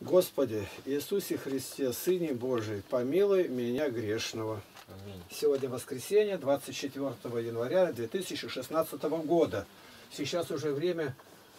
Господи Иисусе Христе, Сыне Божий, помилуй меня грешного. Аминь. Сегодня воскресенье, 24 января 2016 года. Сейчас уже время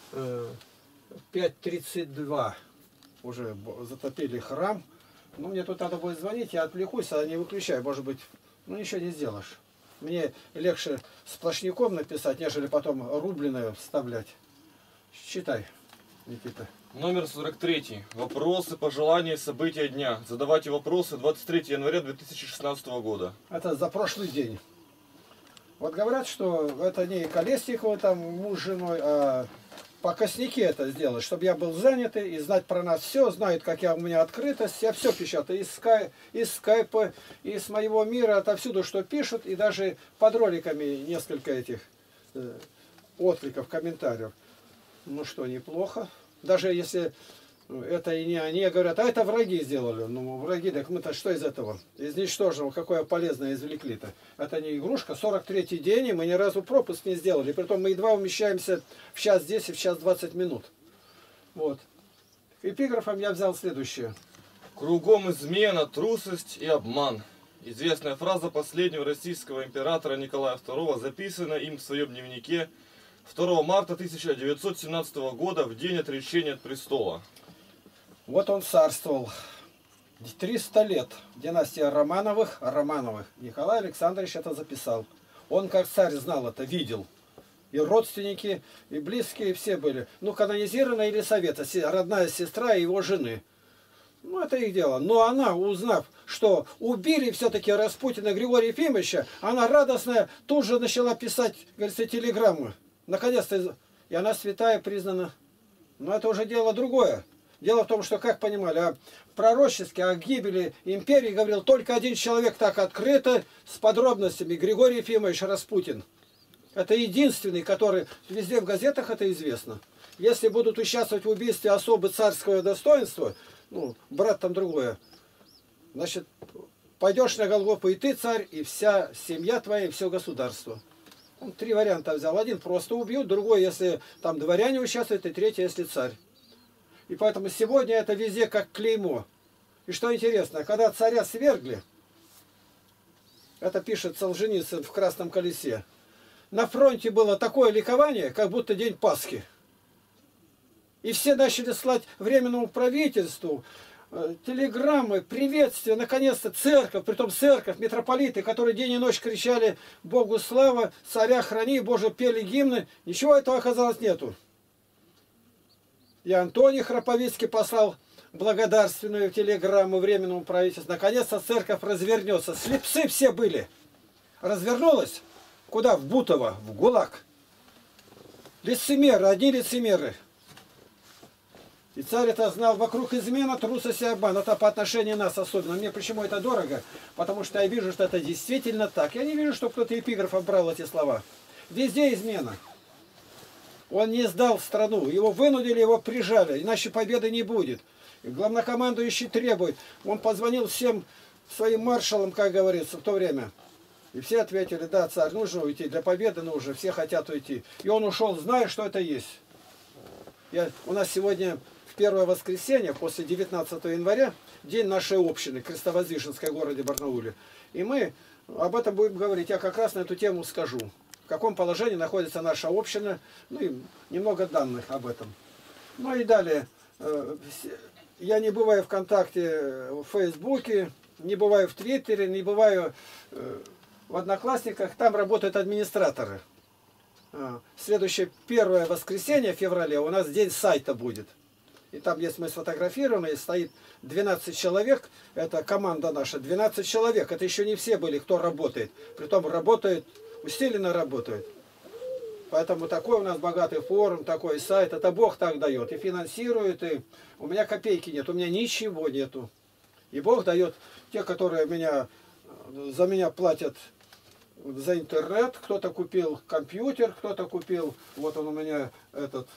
5:32. Уже затопили храм. Ну, мне тут надо будет звонить, я отвлекусь, а не выключаю. Может быть, ну ничего не сделаешь. Мне легче сплошняком написать, нежели потом рубленое вставлять. Читай, Никита. Номер 43. Вопросы, пожелания, события дня. Задавайте вопросы 23 января 2016 года. Это за прошлый день. Вот говорят, что это не Колесникова, там муж с женой, а покосники это сделать, чтобы я был занятый и знать про нас все, знают, как у меня открытость, я все печатаю, из скайпа, из моего мира, отовсюду, что пишут, и даже под роликами несколько этих откликов, комментариев. Ну что, неплохо. Даже если это и не они, говорят, а это враги сделали. Ну, враги, так мы-то что из этого? Из ничтожного, какое полезное извлекли-то? Это не игрушка, 43-й день, и мы ни разу пропуск не сделали. Притом мы едва умещаемся в час 10, в час 20 минут. Вот. Эпиграфом я взял следующее. Кругом измена, трусость и обман. Известная фраза последнего российского императора Николая II, записана им в своем дневнике 2 марта 1917 года, в день отречения от престола. Вот он царствовал 300 лет. Династия Романовых. Николай Александрович это записал. Он как царь знал это, видел. И родственники, и близкие все были. Ну, канонизирована Елисавета, родная сестра его жены. Ну, это их дело. Но она, узнав, что убили все-таки Распутина Григория Ефимовича, она радостная тут же начала писать, говорится, телеграммы. Наконец-то, и она святая признана. Но это уже дело другое. Дело в том, что, как понимали, пророчески о гибели империи говорил только один человек так открыто, с подробностями, Григорий Ефимович Распутин. Это единственный, который, везде в газетах это известно. Если будут участвовать в убийстве особы царского достоинства, ну, брат там другое, значит, пойдешь на Голгофу и ты царь, и вся семья твоя, и все государство. Он 3 варианта взял. Один просто убьют, другой, если там дворяне участвуют, и третий, если царь. И поэтому сегодня это везде как клеймо. И что интересно, когда царя свергли, это пишет Солженицын в «Красном колесе», на фронте было такое ликование, как будто день Пасхи. И все начали слать временному правительству телеграммы, приветствия, наконец-то церковь, притом церковь, митрополиты, которые день и ночь кричали «Богу слава, царя храни, Боже, пели гимны». Ничего этого оказалось нету. И Антоний Храповицкий послал благодарственную телеграмму временному правительству. Наконец-то церковь развернется. Слепцы все были. Развернулась. Куда? В Бутово, в ГУЛАГ. Лицемеры, одни лицемеры. И царь это знал, вокруг измена, трусость и обман. Это по отношению нас особенно. Мне почему это дорого? Потому что я вижу, что это действительно так. Я не вижу, что кто-то эпиграфом брал эти слова. Везде измена. Он не сдал страну. Его вынудили, его прижали. Иначе победы не будет. И главнокомандующий требует. Он позвонил всем своим маршалам, как говорится, в то время. И все ответили, да, царь, нужно уйти. Для победы нужно. Все хотят уйти. И он ушел, зная, что это есть. У нас сегодня... Первое воскресенье после 19 января, день нашей общины, Крестовоздвиженской в городе Барнауле. И мы об этом будем говорить. Я как раз на эту тему скажу. В каком положении находится наша община. Ну и немного данных об этом. Ну и далее. Я не бываю ВКонтакте, в Фейсбуке, не бываю в Твиттере, не бываю в Одноклассниках. Там работают администраторы. Следующее первое воскресенье в феврале у нас день сайта будет. И там, если мы сфотографированы, стоит 12 человек, это команда наша, 12 человек, это еще не все были, кто работает. Притом работают, усиленно работают. Поэтому такой у нас богатый форум, такой сайт, это Бог так дает. И финансирует, и у меня копейки нет, у меня ничего нету. И Бог дает те, которые за меня платят за интернет, кто-то купил компьютер, кто-то купил, вот он у меня этот...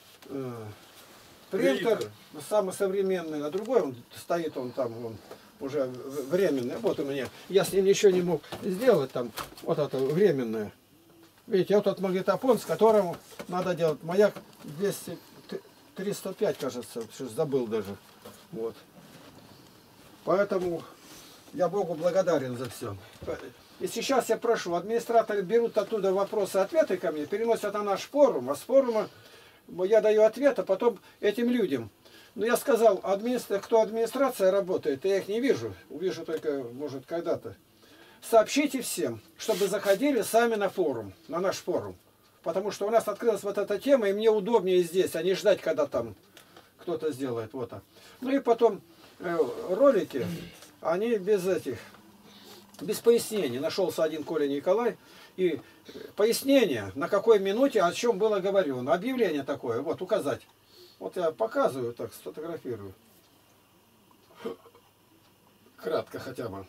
принтер самый современный, а другой он стоит, он там, он уже временный. Вот у меня. Я с ним ничего не мог сделать там. Вот это временное. Видите, вот этот магнитофон, с которым надо делать. Маяк 305, кажется, забыл даже. Вот. Поэтому я Богу благодарен за все. И сейчас я прошу, администраторы берут оттуда вопросы-ответы ко мне, переносят на наш форум, а с форума я даю ответ, а потом этим людям. Но я сказал, кто администрация работает, я их не вижу, увижу только, может, когда-то. Сообщите всем, чтобы заходили сами на форум, на наш форум. Потому что у нас открылась вот эта тема, и мне удобнее здесь, а не ждать, когда там кто-то сделает. Вот. Ну и потом ролики, они без пояснений. Нашелся один Коля Николай, и пояснение, на какой минуте, о чем было говорено. Объявление такое, вот, указать. Вот я показываю, так, сфотографирую. Кратко хотя бы.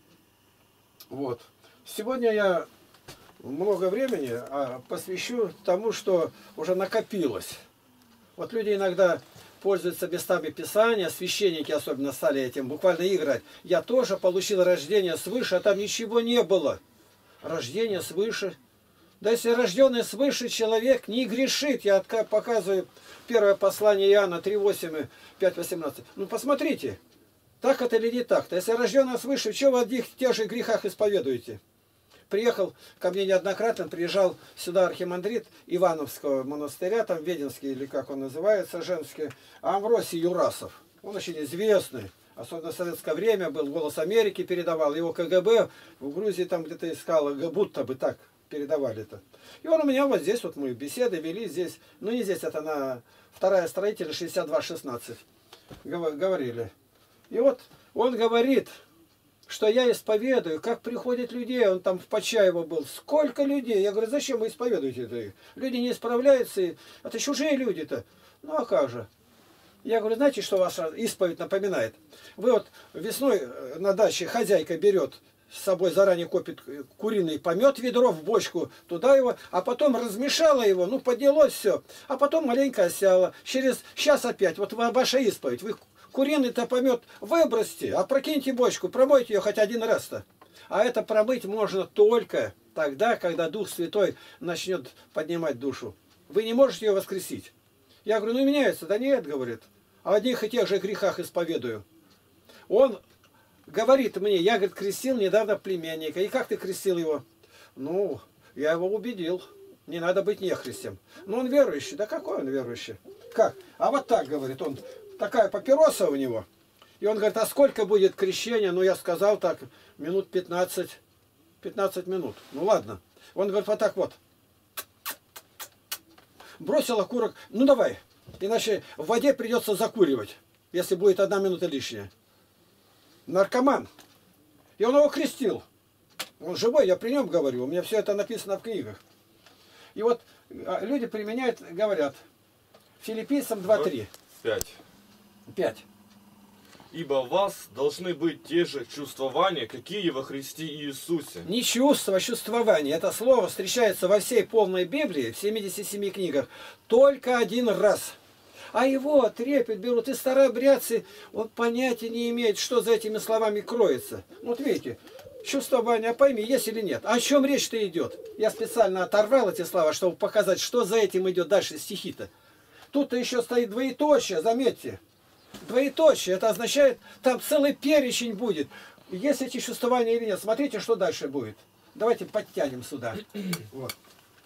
Вот. Сегодня я много времени посвящу тому, что уже накопилось. Вот люди иногда пользуются местами Писания, священники особенно стали этим буквально играть. Я тоже получил рождение свыше, а там ничего не было. Рождение свыше. Да если рожденный свыше человек не грешит, я показываю первое послание Иоанна 3:8 и 5:18. Ну посмотрите, так это или не так-то? Если рожденный свыше, что вы в одних тех же грехах исповедуете? Приехал ко мне неоднократно, приезжал сюда архимандрит Ивановского монастыря, там Веденский, или как он называется, женский, Амвросий Юрасов. Он очень известный, особенно в советское время был, «Голос Америки» передавал, его КГБ в Грузии там где-то искало, будто бы так передавали это. И он у меня вот здесь, вот мы беседы вели здесь, ну не здесь, это на 2-я строителя 62-16 говорили. И вот он говорит, что я исповедую, как приходят людей, он там в Почаево был, сколько людей, я говорю, зачем вы исповедуете это? Люди не исправляются, это чужие люди-то, ну а как же? Я говорю, знаете, что ваша исповедь напоминает? Вы вот весной на даче хозяйка берет с собой, заранее копит куриный помет, ведро в бочку, туда его, а потом размешала его, ну поднялось все, а потом маленько осяло, через час опять, вот ваша исповедь, вы куриный-то помет выбросьте, опрокиньте бочку, промойте ее хоть один раз-то. А это промыть можно только тогда, когда Дух Святой начнет поднимать душу. Вы не можете ее воскресить. Я говорю, ну меняется. Да нет, говорит. О одних и тех же грехах исповедую. Он говорит мне, я, говорит, крестил недавно племянника. И как ты крестил его? Ну, я его убедил. Не надо быть нехристем. Ну он верующий. Да какой он верующий? Как? А вот так, говорит, он... Такая папироса у него. И он говорит, а сколько будет крещение? Ну, я сказал так, минут 15. 15 минут. Ну, ладно. Он говорит, вот так вот. Бросил окурок. Ну, давай. Иначе в воде придется закуривать, если будет 1 минута лишняя. Наркоман. И он его крестил. Он живой, я при нем говорю. У меня все это написано в книгах. И вот люди применяют, говорят, Филиппийцам 2:3. 5. Ибо в вас должны быть те же чувствования, какие во Христе Иисусе. Не чувство, а чувствование. Это слово встречается во всей полной Библии, в 77 книгах, только 1 раз. А его трепет берут и старообрядцы, он понятия не имеет, что за этими словами кроется. Вот видите, чувствование, а пойми, есть или нет. О чем речь-то идет? Я специально оторвал эти слова, чтобы показать, что за этим идет дальше стихи-то. Тут-то еще стоит двоеточие, заметьте. Двоеточие, это означает, там целый перечень будет. Есть эти чувствования или нет. Смотрите, что дальше будет. Давайте подтянем сюда. Вот.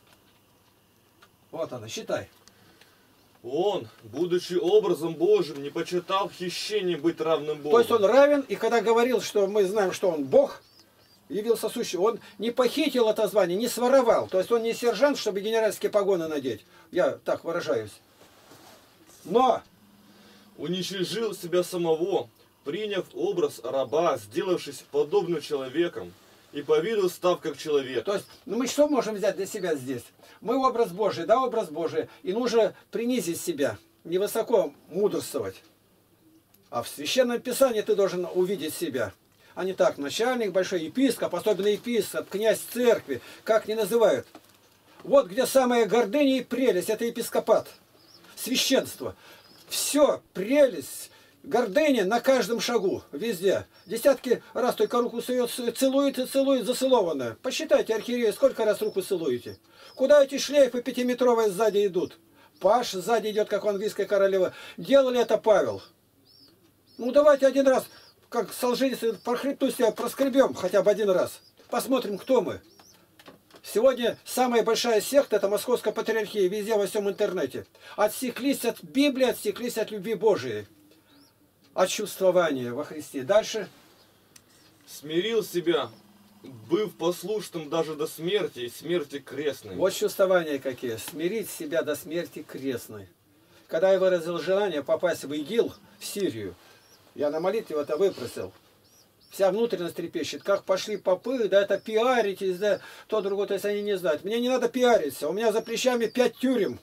Вот она, считай. Он, будучи образом Божьим, не почитал хищением быть равным Богу. То есть он равен, и когда говорил, что мы знаем, что он Бог, явился сущий, он не похитил это звание, не своровал. То есть он не сержант, чтобы генеральские погоны надеть. Я так выражаюсь. Но... уничижил себя самого, приняв образ раба, сделавшись подобным человеком, и по виду став как человек. То есть, ну мы что можем взять для себя здесь? Мы образ Божий, да, образ Божий, и нужно принизить себя, невысоко мудрствовать. А в Священном Писании ты должен увидеть себя. А не так, начальник, большой епископ, особенно епископ, князь церкви, как не называют. Вот где самая гордыня и прелесть, это епископат, священство. Все, прелесть, гордыня на каждом шагу, везде. Десятки раз только руку сует, целует и целует зацелованная. Посчитайте, архиереи, сколько раз руку целуете. Куда эти шлейфы 5-метровые сзади идут? Паш сзади идет, как у английской королевы. Делали это Павел. Ну давайте один раз, как Солженицын, по хребту себя проскребем хотя бы один раз. Посмотрим, кто мы. Сегодня самая большая секта — это Московская Патриархия, везде во всем интернете. Отсеклись от Библии, отсеклись от любви Божией, от чувствования во Христе. Дальше. Смирил себя, быв послушным даже до смерти и смерти крестной. Вот чувствования какие. Смирить себя до смерти крестной. Когда я выразил желание попасть в ИГИЛ, в Сирию, я на молитве это выпросил. Вся внутренность трепещет. Как пошли попы, да это пиаритесь, да то другое, то есть они не знают. Мне не надо пиариться. У меня за плечами 5 тюрем.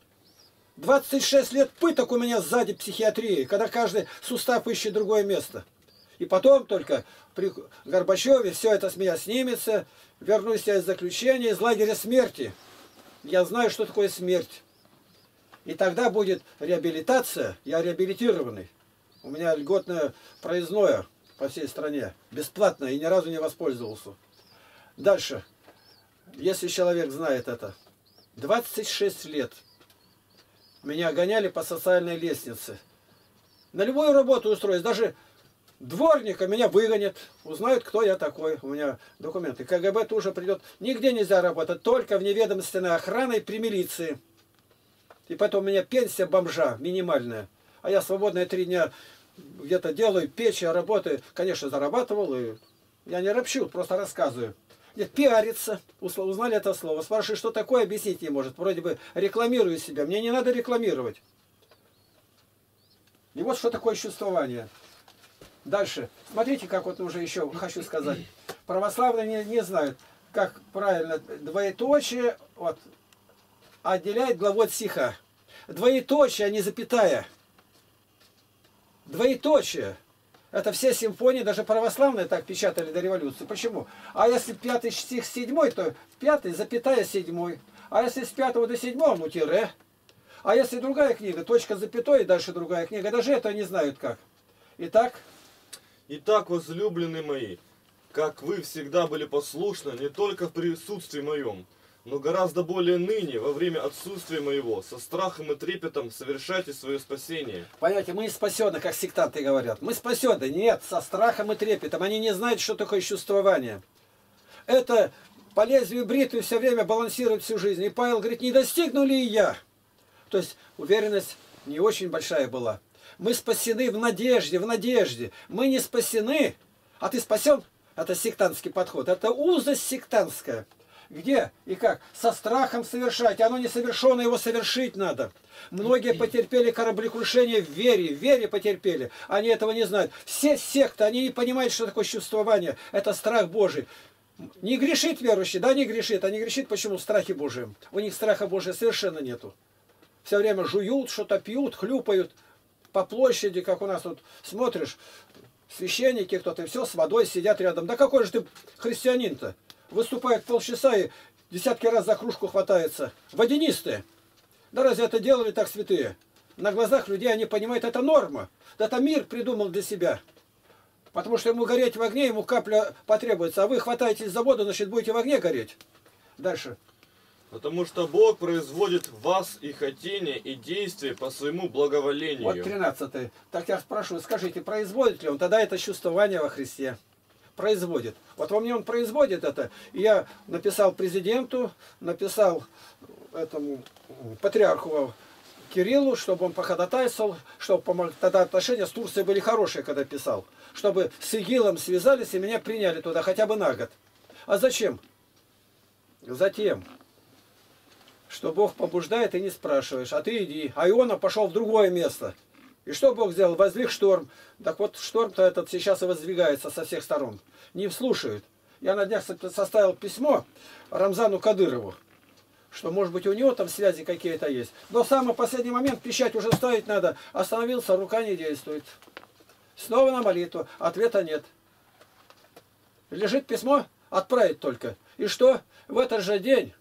26 лет пыток у меня сзади психиатрии, когда каждый сустав ищет другое место. И потом только при Горбачеве все это с меня снимется, вернусь я из заключения, из лагеря смерти. Я знаю, что такое смерть. И тогда будет реабилитация, я реабилитированный. У меня льготное проездное по всей стране, бесплатно, и ни разу не воспользовался. Дальше, если человек знает это, 26 лет меня гоняли по социальной лестнице. На любую работу устроить, даже дворника меня выгонят, узнают, кто я такой. У меня документы. КГБ тоже придет. Нигде нельзя работать, только в неведомственной охране при милиции. И поэтому у меня пенсия бомжа минимальная. А я свободные 3 дня где-то делаю, печь, я работаю. Конечно, зарабатывал. И я не ропщу, просто рассказываю. Нет, пиариться. Узнали это слово. Спрашиваю, что такое, объяснить не может. Вроде бы рекламирую себя. Мне не надо рекламировать. И вот что такое чувствование. Дальше. Смотрите, как вот уже еще хочу сказать. Православные не знают, как правильно двоеточие вот, отделяет главу от стиха. Двоеточие, а не запятая. Двоеточие. Это все симфонии, даже православные так печатали до революции. Почему? А если 5 стих 7, то 5, запятая 7. А если с 5 до 7, ну тире. А если другая книга, точка запятой и дальше другая книга, даже это не знают как. Итак, возлюбленные мои, как вы всегда были послушны не только в присутствии моем, но гораздо более ныне, во время отсутствия моего, со страхом и трепетом совершайте свое спасение. Понимаете, мы не спасены, как сектанты говорят. Мы спасены. Нет, со страхом и трепетом. Они не знают, что такое чувствование. Это по лезвию бритвы все время балансирует всю жизнь. И Павел говорит, не достигну ли и я? То есть уверенность не очень большая была. Мы спасены в надежде, в надежде. Мы не спасены, а ты спасен. Это сектантский подход. Это узость сектантская. Где и как? Со страхом совершать. Оно не совершено, его совершить надо. Многие потерпели кораблекрушение в вере. В вере потерпели. Они этого не знают. Все секты, они не понимают, что такое чувствование. Это страх Божий. Не грешит верующий, да, не грешит. А не грешит почему? В страхе Божьем. У них страха Божия совершенно нету. Все время жуют, что-то пьют, хлюпают. По площади, как у нас тут смотришь, священники кто-то, и все, с водой сидят рядом. Да какой же ты христианин-то? Выступает полчаса и десятки раз за кружку хватается. Водянистые. Да разве это делали так святые? На глазах людей они понимают, это норма. Да это мир придумал для себя. Потому что ему гореть в огне, ему капля потребуется. А вы хватаетесь за воду, значит будете в огне гореть. Дальше. Потому что Бог производит в вас и хотение, и действие по своему благоволению. Вот 13. Так я спрашиваю, скажите, производит ли он? Тогда это чувствование во Христе. Производит. Вот во мне он производит это. И я написал президенту, написал этому патриарху Кириллу, чтобы он походатайствовал, чтобы помог. Тогда отношения с Турцией были хорошие, когда писал. Чтобы с ИГИЛом связались и меня приняли туда хотя бы на год. А зачем? Затем, что Бог побуждает и не спрашиваешь, а ты иди. А Иона пошел в другое место. И что Бог сделал? Воздвиг шторм. Так вот, шторм-то этот сейчас и воздвигается со всех сторон. Не слушают. Я на днях составил письмо Рамзану Кадырову, что, может быть, у него там связи какие-то есть. Но в самый последний момент печать уже ставить надо. Остановился, рука не действует. Снова на молитву. Ответа нет. Лежит письмо, отправить только. И что? В этот же день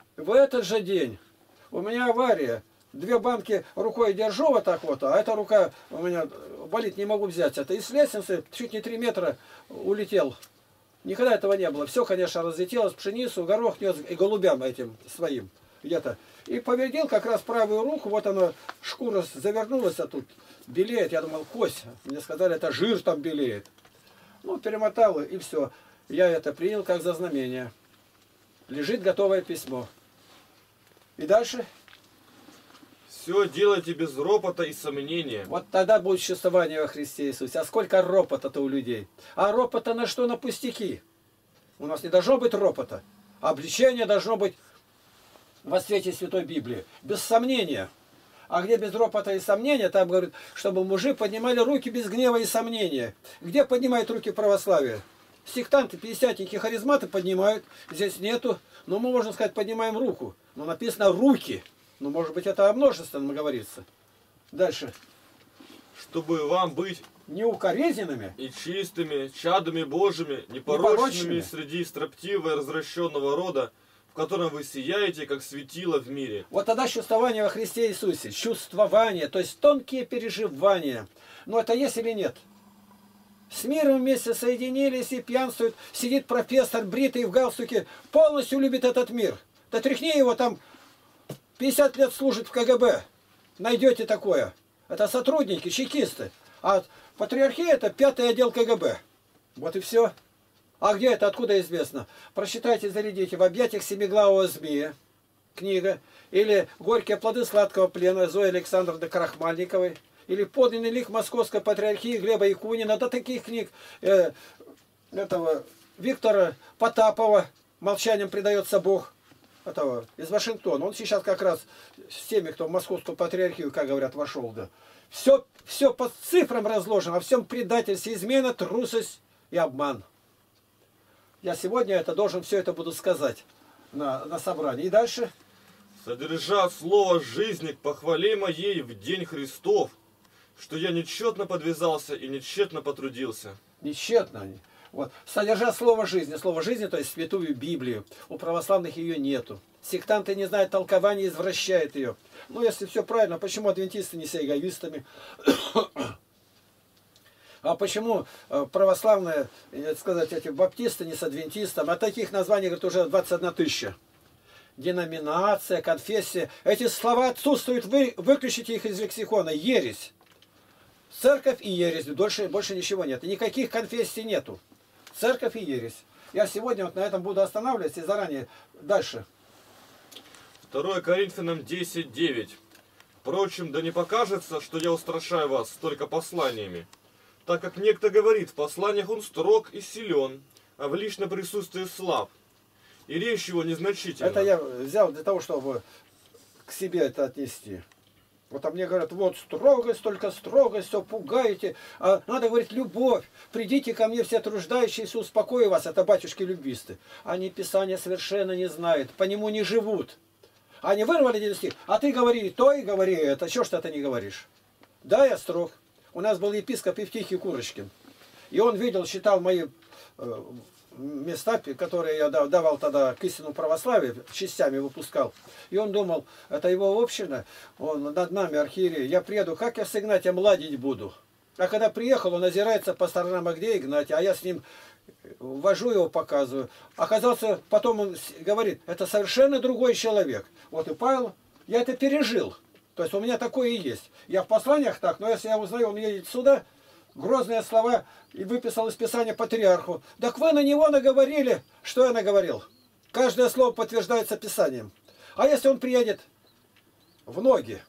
у меня авария. 2 банки рукой держу вот так вот, а эта рука у меня болит, не могу взять это. И с лестницы чуть не 3 метра улетел. Никогда этого не было. Все, конечно, разлетелось, пшеницу, горох нес и голубям этим своим где-то. И повредил как раз правую руку, вот она, шкура завернулась, а тут белеет. Я думал, кость. Мне сказали, это жир там белеет. Ну, перемотал, и все. Я это принял как за знамение. Лежит готовое письмо. И дальше? Все делайте без ропота и сомнения. Вот тогда будет существование во Христе Иисусе. А сколько ропота-то у людей? А ропота на что? На пустяки. У нас не должно быть ропота. Обличение должно быть во свете Святой Библии. Без сомнения. А где без ропота и сомнения, там говорят, чтобы мужи поднимали руки без гнева и сомнения. Где поднимают руки православие? Сектанты, пятидесятники, харизматы поднимают. Здесь нету. Но мы, можно сказать, поднимаем руку. Но написано «руки». Ну, может быть, это о множественном говорится. Дальше. Чтобы вам быть Неукоризненными и чистыми, чадами Божьими, непорочными среди строптивого и развращенного рода, в котором вы сияете, как светило в мире. Вот тогда чувствование во Христе Иисусе. Чувствование, то есть тонкие переживания. Но это есть или нет? С миром вместе соединились и пьянствуют. Сидит профессор, бритый в галстуке, полностью любит этот мир. Да тряхни его, там 50 лет служит в КГБ. Найдете такое. Это сотрудники, чекисты. А патриархия это 5-й отдел КГБ. Вот и все. А где это, откуда известно? Прочитайте, зарядите. В объятиях семиглавого змея. Книга. Или «Горькие плоды сладкого плена» Зои Александровны Крахмальниковой. Или «Подлинный лик Московской патриархии» Глеба Якунина. До таких книг этого Виктора Потапова «Молчанием предается Бог». Этого, из Вашингтона. Он сейчас как раз с теми, кто в Московскую патриархию, как говорят, вошел. Да. Все по цифрам разложено, во всем предательстве, измена, трусость и обман. Я сегодня это должен все это буду сказать на собрании. И дальше. Содержа слово жизни к похвале моей в день Христов, что я нечетно подвязался и нечетно потрудился. Нечетно. Вот. Содержа слово жизни, то есть святую Библию. У православных ее нету. Сектанты не знают толкования, извращают ее. Ну, если все правильно, почему адвентисты не все эгоистами? А почему православные, сказать, эти баптисты не с адвентистом? А таких названий, говорят, уже 21 тысяча. Деноминация, конфессия. Эти слова отсутствуют, вы выключите их из лексикона. Ересь. Церковь и ересь. Больше ничего нет. И никаких конфессий нету. Церковь и ересь. Я сегодня вот на этом буду останавливаться и заранее. Дальше. 2 Коринфянам 10:9. Впрочем, да не покажется, что я устрашаю вас только посланиями. Так как некто говорит, в посланиях он строг и силен, а в личном присутствии слаб. И речь его незначительна. Это я взял для того, чтобы к себе это отнести. Вот а мне говорят, вот строгость, только строгость, все пугаете. А надо говорить любовь. Придите ко мне все труждающиеся, успокою вас. Это батюшки-любисты. Они Писания совершенно не знают, по нему не живут. Они вырвали один стих, а ты говори то и говори это. Чего ж ты это не говоришь? Да, я строг. У нас был епископ Евтихий Курочкин. И он видел, считал мои места, которые я давал тогда к истинному православию, частями выпускал. И он думал, это его община, он над нами архиерей. Я приеду, как я с Игнатием ладить буду? А когда приехал, он озирается по сторонам, а где Игнатий? А я с ним вожу его, показываю. Оказался, потом он говорит, это совершенно другой человек. Вот и Павел, я это пережил. То есть у меня такое и есть. Я в посланиях так, но если я узнаю, он едет сюда, грозные слова, и выписал из Писания патриарху. Так вы на него наговорили. Что я наговорил? Каждое слово подтверждается Писанием. А если он приедет в ноги?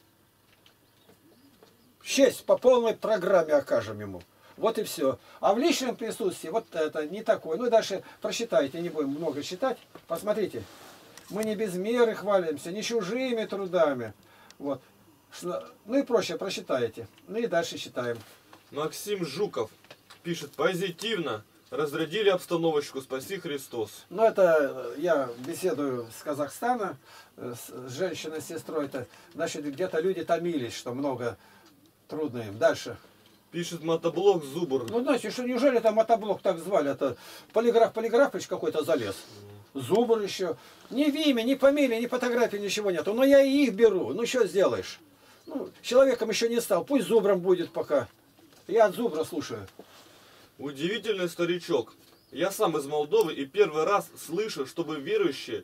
Честь по полной программе окажем ему. Вот и все. А в личном присутствии вот это не такое. Ну и дальше прочитайте, не будем много читать. Посмотрите. Мы не без меры хвалимся, не чужими трудами. Вот. Ну и проще прочитаете. Ну и дальше читаем. Максим Жуков пишет позитивно. Разрядили обстановочку, спаси Христос. Ну это я беседую с Казахстана, с женщиной, с сестрой. Это, значит, где-то люди томились, что много трудно им. Дальше. Пишет мотоблок Зубр. Ну, значит, что неужели это мотоблок так звали? Это Полиграфыч какой-то залез. Зубр еще. Ни в имя, ни фамилии, ни фотографии, ничего нету. Но я и их беру. Ну, что сделаешь? Ну, человеком еще не стал. Пусть Зубром будет пока. Я от Зубра слушаю. Удивительный старичок. Я сам из Молдовы и первый раз слышу, чтобы верующие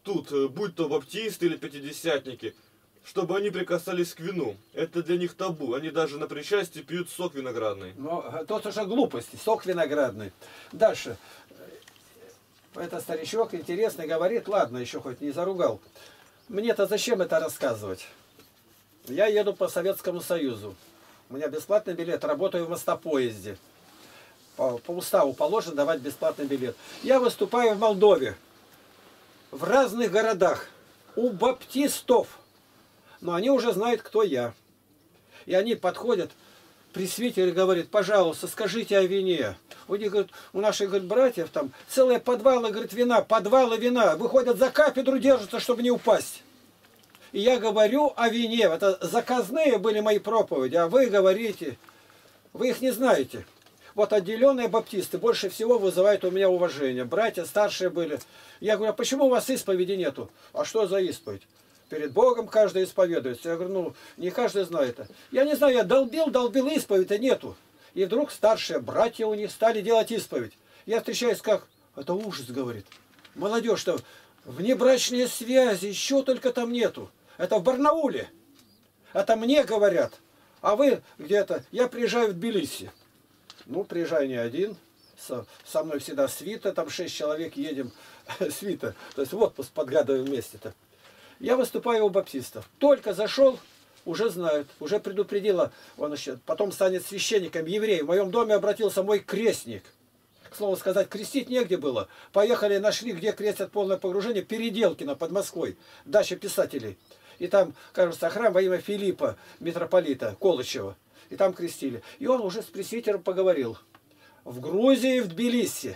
тут, будь то баптисты или пятидесятники, чтобы они прикасались к вину. Это для них табу. Они даже на причастии пьют сок виноградный. Но тут уже глупости, сок виноградный. Дальше. Это старичок интересный говорит, ладно, еще хоть не заругал. Мне-то зачем это рассказывать? Я еду по Советскому Союзу. У меня бесплатный билет, работаю в мостопоезде. По уставу положено давать бесплатный билет. Я выступаю в Молдове, в разных городах, у баптистов. Но они уже знают, кто я. И они подходят, пресвитер и говорит, пожалуйста, скажите о вине. У них, говорит, у наших, говорит, братьев там целые подвалы, говорит, вина, подвалы вина. Выходят за кафедру, держатся, чтобы не упасть. И я говорю о вине. Это заказные были мои проповеди, а вы говорите, вы их не знаете. Вот отделенные баптисты больше всего вызывают у меня уважение. Братья старшие были. Я говорю, а почему у вас исповеди нету? А что за исповедь? Перед Богом каждый исповедуется. Я говорю, ну, не каждый знает это. Я не знаю, я долбил, исповедь-то нету. И вдруг старшие братья у них стали делать исповедь. Я встречаюсь как, это ужас, говорит. Молодежь-то, внебрачные связи, еще только там нету. Это в Барнауле. Это мне говорят. А вы где-то, я приезжаю в Тбилиси. Ну, приезжаю не один. Со мной всегда свита, там 6 человек едем, свита. То есть в отпуск подгадываем вместе-то. Я выступаю у баптистов. Только зашел, уже знают, уже предупредила, он еще потом станет священником, еврей. В моем доме обратился мой крестник. К слову сказать, крестить негде было. Поехали, нашли, где крестят полное погружение, Переделкино под Москвой, дача писателей. И там, кажется, храм во имя Филиппа, митрополита Колычева. И там крестили. И он уже с пресвитером поговорил. В Грузии, в Тбилиси.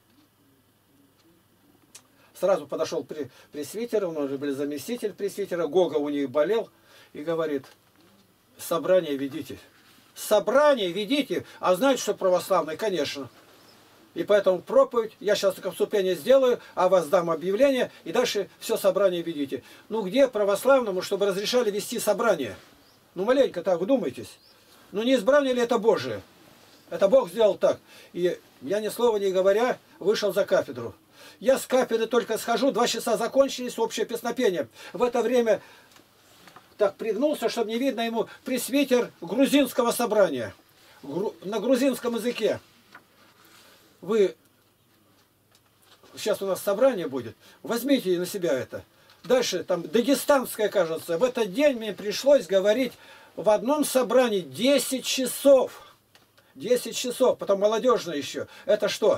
Сразу подошел пресвитер, он уже был заместитель пресвитера, Гога у них болел, и говорит, собрание ведите. Собрание ведите, а знаете, что православный? Конечно. И поэтому проповедь, я сейчас только вступление сделаю, а вас дам объявление, и дальше все собрание ведите. Ну где православному, чтобы разрешали вести собрание? Ну маленько так, вдумайтесь. Ну не избрание ли это Божие? Это Бог сделал так. И я ни слова не говоря, вышел за кафедру. Я с кафедры только схожу, 2 часа закончились, общее песнопение. В это время так пригнулся, чтобы не видно ему, пресвитер грузинского собрания. На грузинском языке. Вы, сейчас у нас собрание будет, возьмите на себя это. Дальше, там, дагестанское, кажется. В этот день мне пришлось говорить в одном собрании 10 часов. 10 часов, потом молодежное еще. Это что?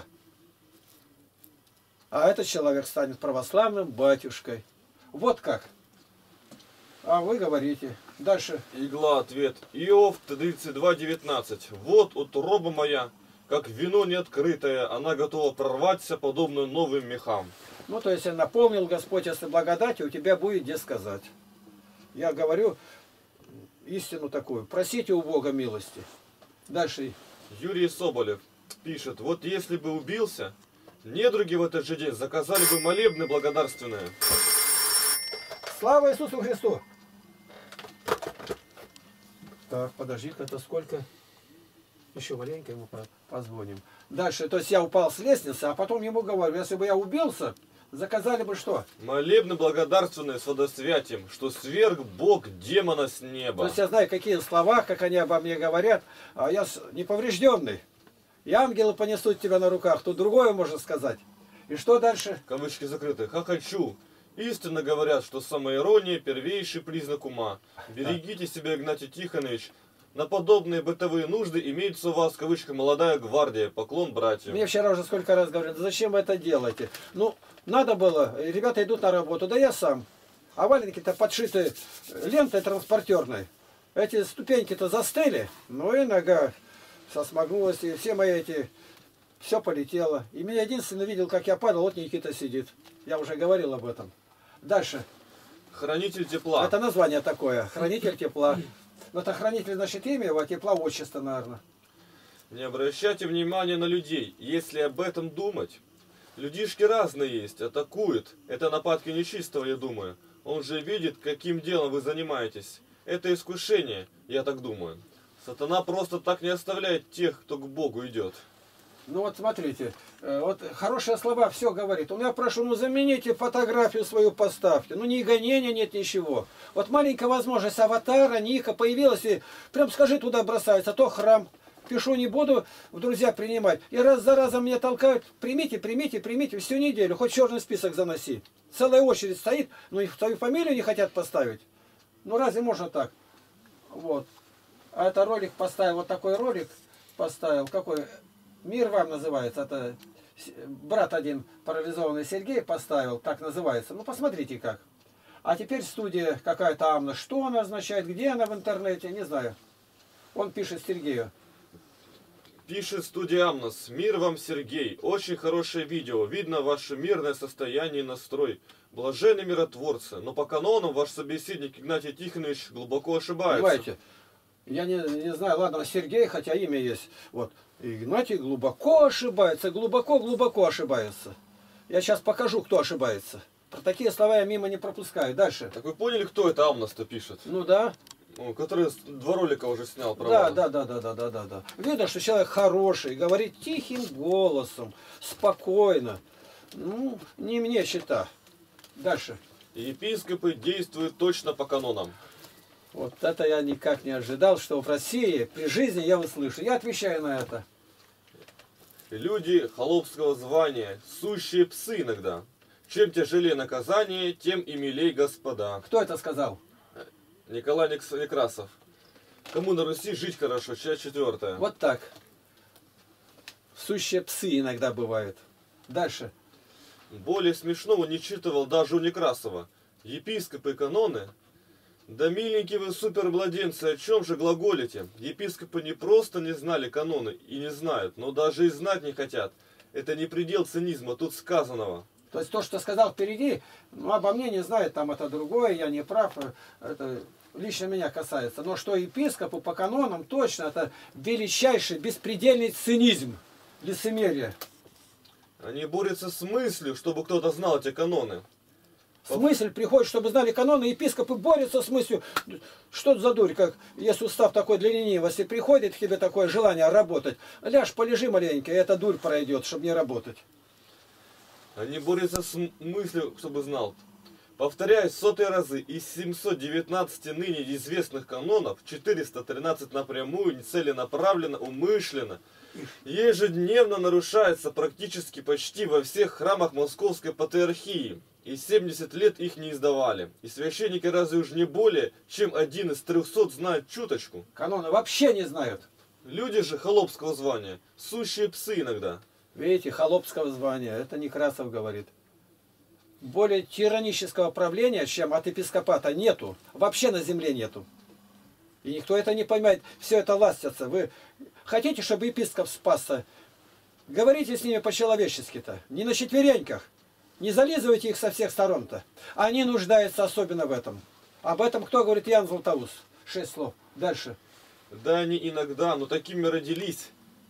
А этот человек станет православным батюшкой. Вот как. А вы говорите. Дальше. Игла, ответ. Иов 32:19. Вот утроба моя, как вино неоткрытое, она готова прорваться, подобно новым мехам. Ну, то есть я напомнил, Господь, если благодать, у тебя будет где сказать. Я говорю истину такую. Просите у Бога милости. Дальше. Юрий Соболев пишет, вот если бы убился, недруги в этот же день заказали бы молебны благодарственные. Слава Иисусу Христу! Так, подожди-ка, это сколько? Еще маленько ему позвоним. Дальше, то есть я упал с лестницы, а потом ему говорю, если бы я убился, заказали бы что? Молебны благодарственные с водосвятием, что сверг Бог демона с неба. То есть я знаю, какие слова, как они обо мне говорят, а я неповрежденный. И ангелы понесут тебя на руках, тут другое можно сказать. И что дальше? Кавычки закрыты. Хохочу. Истинно говорят, что самоирония – первейший признак ума. Берегите себя, Игнатий Тихонович. На подобные бытовые нужды имеется у вас, в кавычках, молодая гвардия. Поклон братьям. Мне вчера уже сколько раз говорят, зачем вы это делаете? Ну, надо было, ребята идут на работу, да я сам. А валенки-то подшиты лентой транспортерной. Эти ступеньки-то застыли, ну и нога сосмогнулась, и все мои эти... Все полетело. И меня единственный видел, как я падал, вот Никита сидит. Я уже говорил об этом. Дальше. Хранитель тепла. Это название такое. Хранитель тепла. Но это хранитель, значит, имя его, а тепла отчество, наверное. Не обращайте внимания на людей, если об этом думать. Людишки разные есть, атакуют. Это нападки нечистого, я думаю. Он же видит, каким делом вы занимаетесь. Это искушение, я так думаю. Сатана просто так не оставляет тех, кто к Богу идет. Ну вот смотрите, вот хорошие слова все говорит. У меня прошу, ну замените фотографию свою, поставьте. Ну ни гонения нет, ничего. Вот маленькая возможность аватара, ника появилась, и прям скажи, туда бросается, то храм. Пишу, не буду в друзья принимать. И раз за разом меня толкают, примите, примите, примите, всю неделю, хоть черный список заноси. Целая очередь стоит, но их свою фамилию не хотят поставить. Ну разве можно так? Вот. А это ролик поставил, вот такой ролик поставил, какой... «Мир вам» называется, это брат один парализованный Сергей поставил, так называется. Ну посмотрите как. А теперь студия какая-то Амна, что она означает, где она в интернете, не знаю. Он пишет Сергею. Пишет студия Амнос. Мир вам, Сергей. Очень хорошее видео. Видно ваше мирное состояние и настрой. Блаженны миротворцы. Но по канонам ваш собеседник Игнатий Тихонович глубоко ошибается. Понимаете? Я не знаю, ладно, Сергей, хотя имя есть. Вот. Игнатий глубоко ошибается, глубоко ошибается. Я сейчас покажу, кто ошибается. Про такие слова я мимо не пропускаю. Дальше. Так вы поняли, кто это Амнос-то пишет? Ну да. Который 2 ролика уже снял про Да, вас. да. Видно, что человек хороший, говорит тихим голосом, спокойно. Ну, не мне чита. Дальше. Епископы действуют точно по канонам. Вот это я никак не ожидал, что в России при жизни я услышу. Я отвечаю на это. Люди холопского звания, сущие псы иногда. Чем тяжелее наказание, тем и милей господа. Кто это сказал? Николай Некрасов. Кому на Руси жить хорошо, часть 4. Вот так. Сущие псы иногда бывают. Дальше. Более смешного не читывал даже у Некрасова. Епископы и каноны. Да миленькие вы супермладенцы, о чем же глаголите? Епископы не просто не знали каноны и не знают, но даже и знать не хотят. Это не предел цинизма тут сказанного. То есть то, что сказал впереди, ну, обо мне не знает, там это другое, я не прав, это лично меня касается. Но что епископу по канонам точно, это величайший беспредельный цинизм, лицемерие. Они борются с мыслью, чтобы кто-то знал эти каноны. Смысл приходит, чтобы знали каноны, епископы борются с мыслью. Что это за дурь, как есть устав такой для ленивости, приходит к тебе такое желание работать, ляжь, полежи маленько, и эта дурь пройдет, чтобы не работать. Они борются с мыслью, чтобы знал. Повторяю сотые разы, из 719 ныне известных канонов 413 напрямую, целенаправленно, умышленно, ежедневно нарушается практически почти во всех храмах Московской Патриархии. И 70 лет их не издавали. И священники разве уж не более, чем 1 из 300 знают чуточку? Каноны вообще не знают. Люди же холопского звания, сущие псы иногда. Видите, холопского звания, это Некрасов говорит. Более тиранического правления, чем от епископата, нету. Вообще на земле нету. И никто это не понимает. Все это ластятся. Вы хотите, чтобы епископ спасся? Говорите с ними по-человечески-то. Не на четвереньках. Не зализывайте их со всех сторон-то. Они нуждаются особенно в этом. Об этом кто говорит? Ян Златоуст. 6 слов. Дальше. Да они иногда, но такими родились.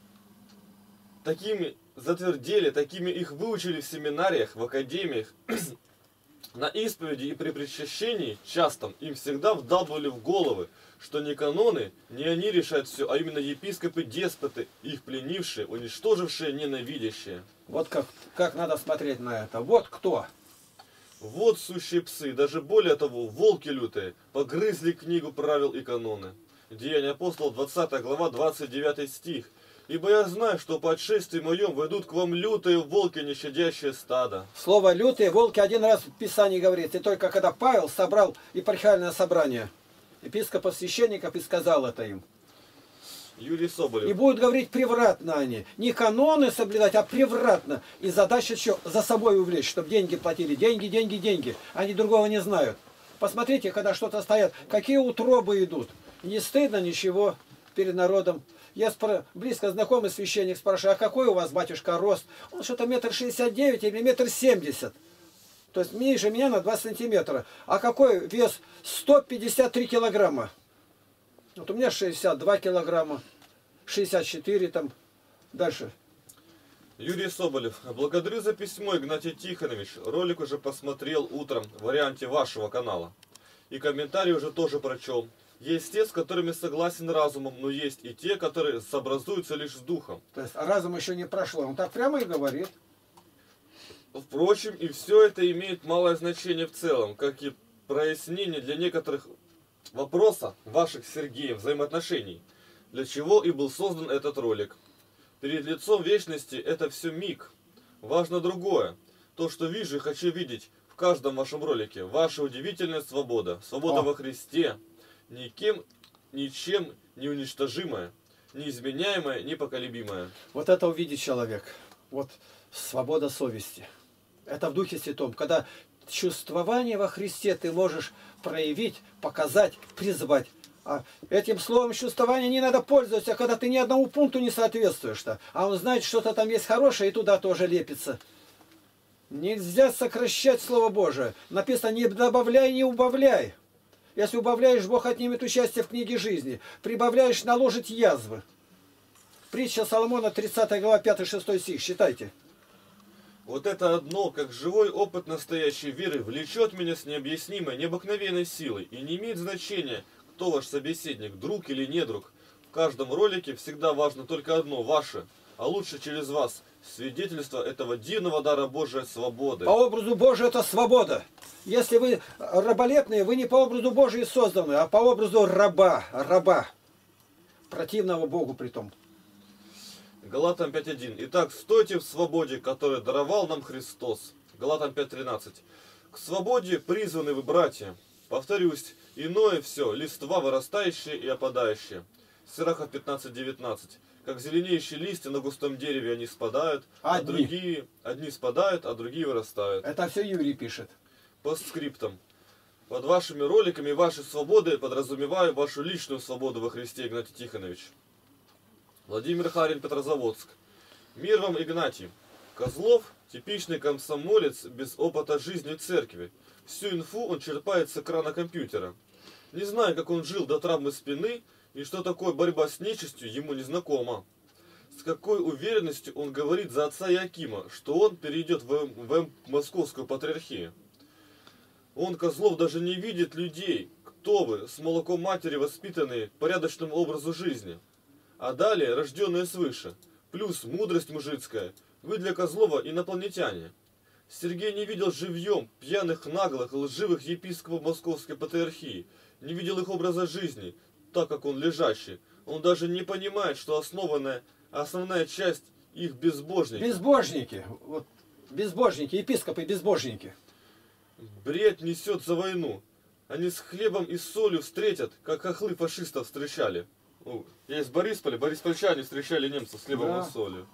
Такими затвердели, такими их выучили в семинариях, в академиях. На исповеди и при причащении частом им всегда вдалбывали в головы, что не каноны, не они решают все, а именно епископы-деспоты, их пленившие, уничтожившие, ненавидящие. Вот как надо смотреть на это. Вот кто. Вот сущие псы, даже более того, волки лютые, погрызли книгу правил и каноны. Деяния апостолов, 20 глава, 29 стих. Ибо я знаю, что по отшествии моем войдут к вам лютые волки, не щадящие стада. Слово «лютые волки» один раз в Писании говорится. И только когда Павел собрал епархиальное собрание епископов, священников, и сказал это им. Юрий Соболев. И будут говорить превратно они. Не каноны соблюдать, а превратно. И задача еще за собой увлечь, чтобы деньги платили. Деньги, деньги, деньги. Они другого не знают. Посмотрите, когда что-то стоят, какие утробы идут. Не стыдно ничего перед народом. Я близко знакомый священник спрашиваю, а какой у вас, батюшка, рост? Он что-то 1,69 или 1,70 м. То есть ниже меня на 2 сантиметра. А какой вес? 153 килограмма. Вот у меня 62 килограмма. 64 там. Дальше. Юрий Соболев. Благодарю за письмо, Игнатий Тихонович. Ролик уже посмотрел утром в варианте вашего канала. И комментарий уже тоже прочел. Есть те, с которыми согласен разумом, но есть и те, которые сообразуются лишь с духом. То есть разум еще не прошло. Он так прямо и говорит. Впрочем, и все это имеет малое значение в целом, как и прояснение для некоторых вопросов ваших, Сергея, взаимоотношений, для чего и был создан этот ролик. Перед лицом вечности это все миг. Важно другое. То, что вижу и хочу видеть в каждом вашем ролике. Ваша удивительная свобода. Свобода во Христе. Никем, ничем не уничтожимая, неизменяемая, непоколебимая. Вот это увидит человек. Вот свобода совести. Это в Духе Святом. Когда чувствование во Христе ты можешь проявить, показать, призвать. А этим словом чувствования не надо пользоваться, когда ты ни одному пункту не соответствуешь-то. А он знает, что-то там есть хорошее, и туда тоже лепится. Нельзя сокращать Слово Божие. Написано, не добавляй, не убавляй. Если убавляешь, Бог отнимет участие в книге жизни. Прибавляешь, наложит язвы. Притча Соломона, 30 глава, 5-6 стих. Считайте. Вот это одно, как живой опыт настоящей веры, влечет меня с необъяснимой, необыкновенной силой. И не имеет значения, кто ваш собеседник, друг или недруг. В каждом ролике всегда важно только одно, ваше, а лучше через вас, свидетельство этого дивного дара Божией свободы. По образу Божию это свобода. Если вы раболепные, вы не по образу Божию созданы, а по образу раба. Противного Богу притом. Галатам 5.1. Итак, стойте в свободе, которую даровал нам Христос. Галатам 5.13. К свободе призваны вы, братья. Повторюсь, иное все, листва вырастающие и опадающие. Сирахов 15.19. Как зеленеющие листья на густом дереве они спадают, а другие, одни спадают, а другие вырастают. Это все Юрий пишет. Постскриптум. Под вашими роликами вашей свободы подразумеваю вашу личную свободу во Христе, Игнатий Тихонович. Владимир Харин, Петрозаводск. Мир вам, Игнатий. Козлов – типичный комсомолец без опыта жизни в церкви. Всю инфу он черпает с экрана компьютера. Не знаю, как он жил до травмы спины, и что такое борьба с нечистью, ему не знакомо. С какой уверенностью он говорит за отца Иакима, что он перейдет в Московскую патриархию. Он, Козлов, даже не видит людей, кто вы, с молоком матери воспитанные к порядочному образу жизни. А далее рожденные свыше, плюс мудрость мужицкая, вы для Козлова инопланетяне. Сергей не видел живьем пьяных, наглых, лживых епископов Московской патриархии, не видел их образа жизни, так как он лежащий. Он даже не понимает, что основная часть их безбожники. Безбожники. Вот, безбожники, епископы безбожники. Бред несет за войну. Они с хлебом и солью встретят, как хохлы фашистов встречали. Я из Борисполя, бориспольчане встречали немцев с хлебом и солью.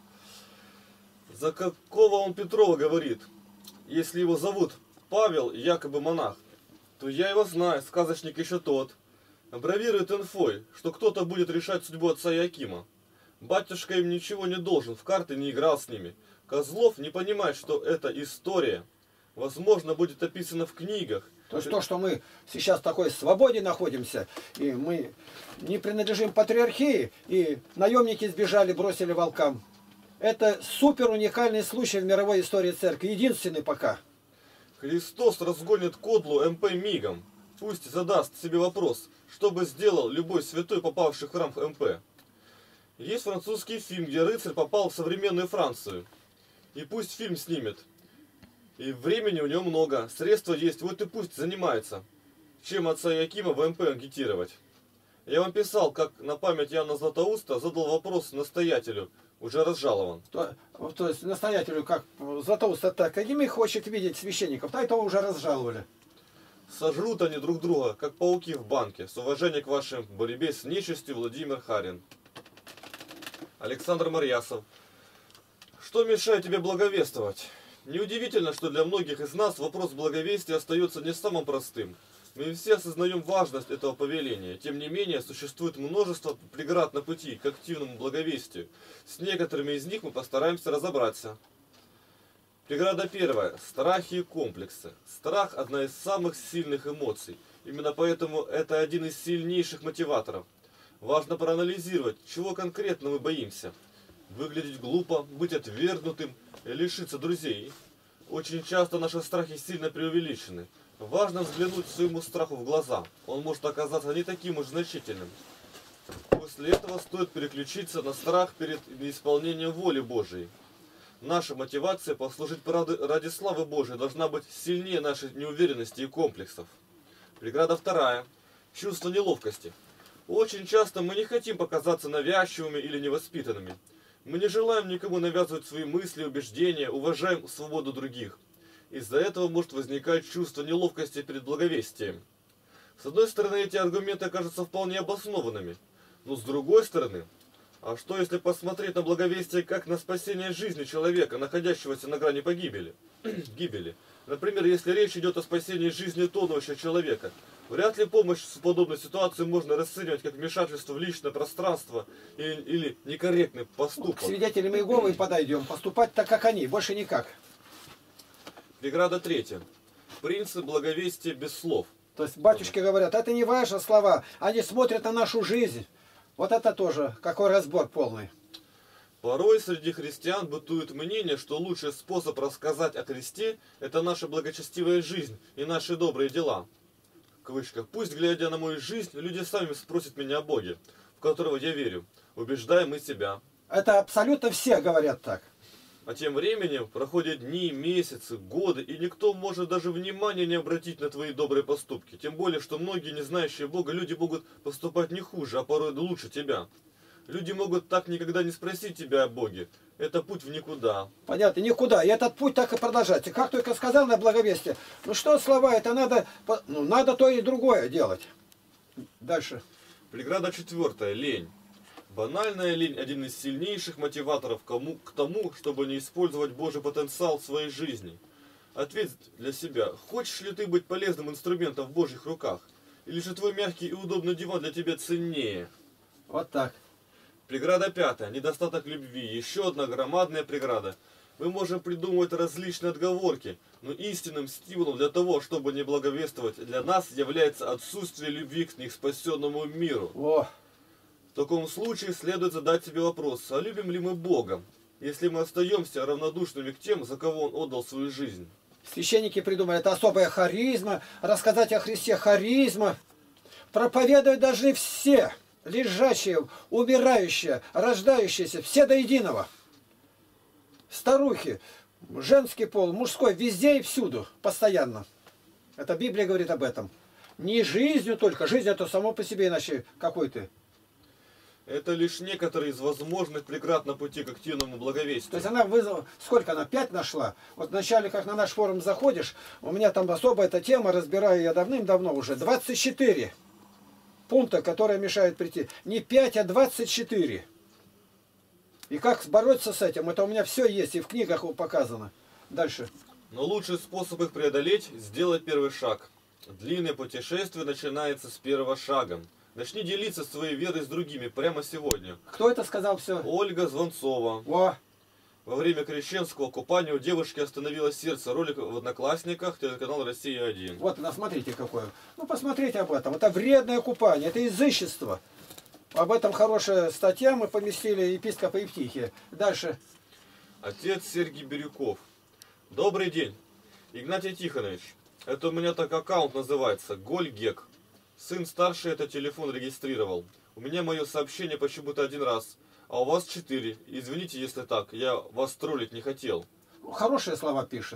За какого он Петрова говорит? Если его зовут Павел, якобы монах, то я его знаю, сказочник еще тот. Бравирует инфой, что кто-то будет решать судьбу отца Иакима. Батюшка им ничего не должен, в карты не играл с ними. Козлов не понимает, что это история. Возможно, будет описано в книгах. То, что мы сейчас в такой свободе находимся, и мы не принадлежим патриархии, и наемники сбежали, бросили волкам. Это супер уникальный случай в мировой истории церкви, единственный пока. Христос разгонит кодлу МП мигом. Пусть задаст себе вопрос, что бы сделал любой святой, попавший в храм МП. Есть французский фильм, где рыцарь попал в современную Францию. И пусть фильм снимет. И времени у него много, средства есть, вот и пусть занимается. Чем отца Иакима в МП агитировать. Я вам писал, как на память Иоанна Златоуста задал вопрос настоятелю, уже разжалован. То есть настоятелю, как Златоуст, это какими хочет видеть священников, то этого уже разжаловали. Сожрут они друг друга, как пауки в банке. С уважением к вашей борьбе с нечистью, Владимир Харин. Александр Марьясов. Что мешает тебе благовествовать? Неудивительно, что для многих из нас вопрос благовестия остается не самым простым. Мы все осознаем важность этого повеления. Тем не менее, существует множество преград на пути к активному благовестию. С некоторыми из них мы постараемся разобраться. Преграда первая. Страхи и комплексы. Страх – одна из самых сильных эмоций. Именно поэтому это один из сильнейших мотиваторов. Важно проанализировать, чего конкретно мы боимся. Выглядеть глупо, быть отвергнутым, лишиться друзей. Очень часто наши страхи сильно преувеличены. Важно взглянуть своему страху в глаза. Он может оказаться не таким уж значительным. После этого стоит переключиться на страх перед неисполнением воли Божией. Наша мотивация послужить ради славы Божией должна быть сильнее нашей неуверенности и комплексов. Преграда вторая. Чувство неловкости. Очень часто мы не хотим показаться навязчивыми или невоспитанными. Мы не желаем никому навязывать свои мысли, убеждения, уважаем свободу других. Из-за этого может возникать чувство неловкости перед благовестием. С одной стороны, эти аргументы кажутся вполне обоснованными. Но с другой стороны, а что если посмотреть на благовестие как на спасение жизни человека, находящегося на грани погибели? Гибели. Например, если речь идет о спасении жизни тонущего человека, вряд ли помощь в подобной ситуации можно расценивать как вмешательство в личное пространство или некорректный поступок. К свидетелям Иеговы подойдем, поступать так, как они, больше никак. Преграда третья. Принцип благовестия без слов. То есть батюшки говорят, это не ваши слова, они смотрят на нашу жизнь. Вот это тоже, какой разбор полный. Порой среди христиан бытует мнение, что лучший способ рассказать о Христе – это наша благочестивая жизнь и наши добрые дела. В кавычках, пусть, глядя на мою жизнь, люди сами спросят меня о Боге, в которого я верю, убеждаем и себя. Это абсолютно все говорят так. А тем временем проходят дни, месяцы, годы, и никто может даже внимания не обратить на твои добрые поступки. Тем более, что многие, не знающие Бога, люди могут поступать не хуже, а порой лучше тебя. Люди могут так никогда не спросить тебя о Боге. Это путь в никуда. Понятно, никуда. И этот путь так и продолжается. Как только сказал на благовестие, ну что слова, это надо, ну, надо то и другое делать. Дальше. Преграда четвертая. Лень. Банальная лень – один из сильнейших мотиваторов к тому, чтобы не использовать Божий потенциал в своей жизни. Ответь для себя, хочешь ли ты быть полезным инструментом в Божьих руках? Или же твой мягкий и удобный диван для тебя ценнее? Вот так. Преграда пятая. Недостаток любви. Еще одна громадная преграда. Мы можем придумывать различные отговорки, но истинным стимулом для того, чтобы не благовествовать, для нас является отсутствие любви к неспасенному миру. О. В таком случае следует задать себе вопрос, а любим ли мы Бога, если мы остаемся равнодушными к тем, за кого Он отдал свою жизнь? Священники придумали, это особая харизма, рассказать о Христе харизма. Проповедовать должны все, лежачие, умирающие, рождающиеся, все до единого. Старухи, женский пол, мужской, везде и всюду, постоянно. Это Библия говорит об этом. Не жизнью только, жизнь это само по себе, иначе какой ты. Это лишь некоторые из возможных преград на пути к активному благовестию. То есть она вызвала, сколько она, 5 нашла? Вот вначале, как на наш форум заходишь, у меня там особая эта тема, разбираю я давным-давно уже, 24 пункта, которые мешают прийти. Не 5, а 24. И как бороться с этим, это у меня все есть, и в книгах показано. Дальше. Но лучший способ их преодолеть – сделать первый шаг. Длинное путешествие начинается с первого шага. Начни делиться своей верой с другими прямо сегодня. Кто это сказал все? Ольга Звонцова. О! Во время крещенского купания у девушки остановилось сердце. Ролик в Одноклассниках, телеканал «Россия-1». Вот она, смотрите какое. Ну, посмотрите об этом. Это вредное купание, это язычество. Об этом хорошая статья мы поместили, епископа Евтихия. Дальше. Отец Сергей Бирюков. Добрый день, Игнатий Тихонович. Это у меня так аккаунт называется, Гольгек. Сын старший этот телефон регистрировал. У меня мое сообщение почему-то 1 раз, а у вас 4. Извините, если так, я вас троллить не хотел. Хорошие слова пишет.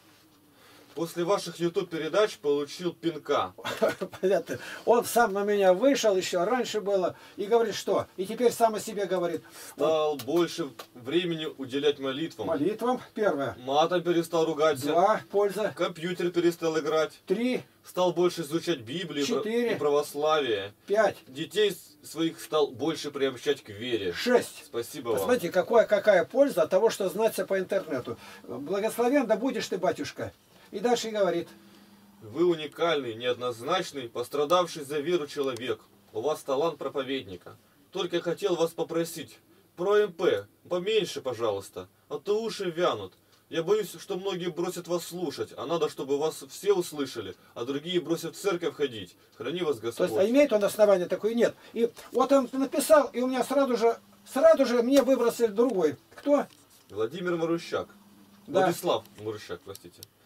После ваших YouTube-передач получил пинка. Понятно. Он сам на меня вышел, еще раньше было, и говорит, что? И теперь сам о себе говорит. Стал больше времени уделять молитвам. Молитвам, первое. Матом перестал ругаться. 2, польза. Компьютер перестал играть. 3, Стал больше изучать Библию 4, и православие. 5, Детей своих стал больше приобщать к вере. 6. Спасибо вам. Посмотрите, какая польза от того, что знаться по интернету. Благословен да будешь ты, батюшка. И дальше говорит. Вы уникальный, неоднозначный, пострадавший за веру человек. У вас талант проповедника. Только я хотел вас попросить. Про МП поменьше, пожалуйста. А то уши вянут. Я боюсь, что многие бросят вас слушать, а надо, чтобы вас все услышали, а другие бросят в церковь ходить. Храни вас Господь. То есть, имеет он основание такое? Нет. И вот он написал, и у меня сразу же мне выбросили другой. Кто? Владимир Марущак. Да. Владислав Марущак, простите.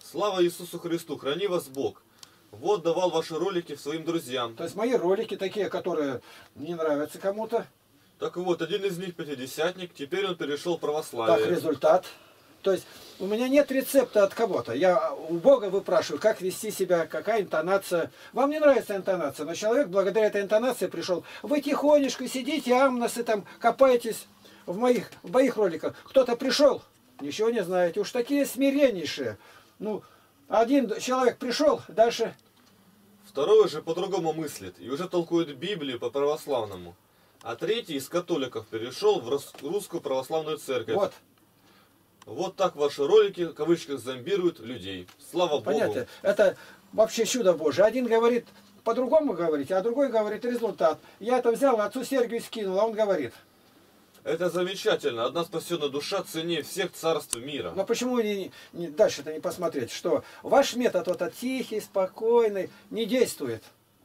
Слава Иисусу Христу, храни вас Бог. Вот давал ваши ролики своим друзьям. То есть мои ролики такие, которые не нравятся кому-то. Так вот, один из них пятидесятник, теперь он перешел в Так, православие. результат. То есть у меня нет рецепта от кого-то. Я у Бога выпрашиваю, как вести себя, какая интонация. Вам не нравится интонация, но человек благодаря этой интонации пришел. Вы тихонечко сидите, амносы там, копаетесь в моих роликах. Кто-то пришел, ничего не знаете. Уж такие смиреннейшие. Ну, один человек пришел, дальше... Второй же по-другому мыслит и уже толкует Библию по-православному. А третий из католиков перешел в русскую православную церковь. Вот. Вот так ваши ролики, в кавычках, зомбируют людей. Слава Понятно? Богу. Это вообще чудо Божие. Один говорит по-другому говорить, а другой говорит результат. Я это взял, отцу Сергию скинул, а он говорит. Это замечательно. Одна спасенная душа ценнее всех царств мира. Но почему дальше-то не посмотреть, что ваш метод вот тихий, спокойный, не действует?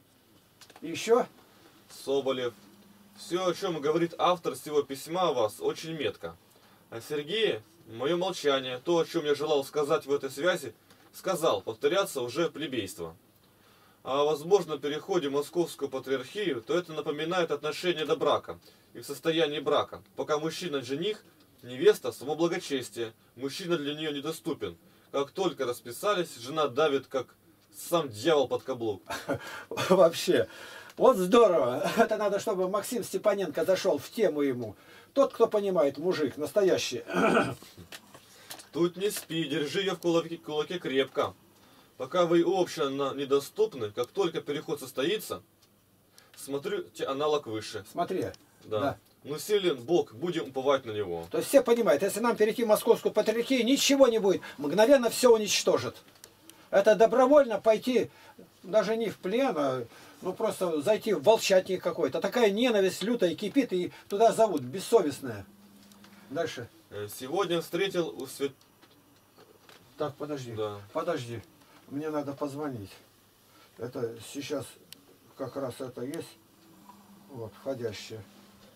Еще? Соболев. Все, о чем говорит автор всего письма о вас, очень метко. А Сергей, мое молчание, то, о чем я желал сказать в этой связи, сказал, повторяться уже плебейство. А о возможном переходе в Московскую патриархию, то это напоминает отношение до брака и в состоянии брака. Пока мужчина жених, невеста само благочестие, мужчина для нее недоступен. Как только расписались, жена давит, как сам дьявол под каблук. Вообще. Вот здорово. Это надо, чтобы Максим Степаненко зашел в тему ему. Тот, кто понимает, мужик, настоящий. Тут не спи, держи ее в кулаке крепко. Пока вы общественно недоступны, как только переход состоится, смотрите аналог выше. Смотри. Да. Ну силен Бог, будем уповать на Него. То есть все понимают, если нам перейти в Московскую патриархию, ничего не будет. Мгновенно все уничтожит. Это добровольно пойти, даже не в плен, а ну просто зайти в волчатник какой-то. Такая ненависть лютая кипит, и туда зовут, бессовестная. Дальше. Сегодня встретил у Так, подожди. Да. Подожди. Мне надо позвонить. Это сейчас как раз это есть. Вот, входящее.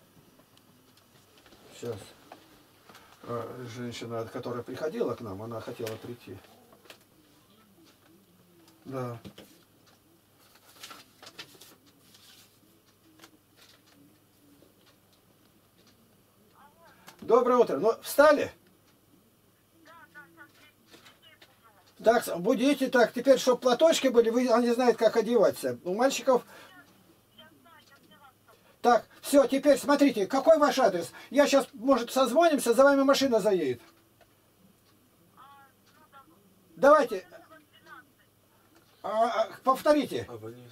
Сейчас. Женщина, которая приходила к нам, она хотела прийти. Да. Доброе утро. Ну, встали? Так, будите так. Теперь, чтобы платочки были, они знают, как одеваться. У мальчиков... Так, все, теперь смотрите, какой ваш адрес? Я сейчас, может, созвонимся, за вами машина заедет. Давайте. Повторите.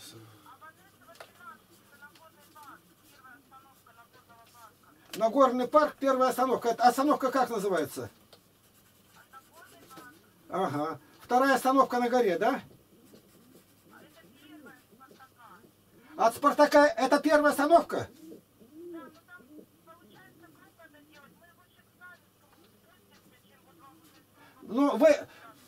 Нагорный парк, первая остановка. Остановка как называется? Ага. Вторая остановка на горе, да? От Спартака это первая остановка? Ну, вы...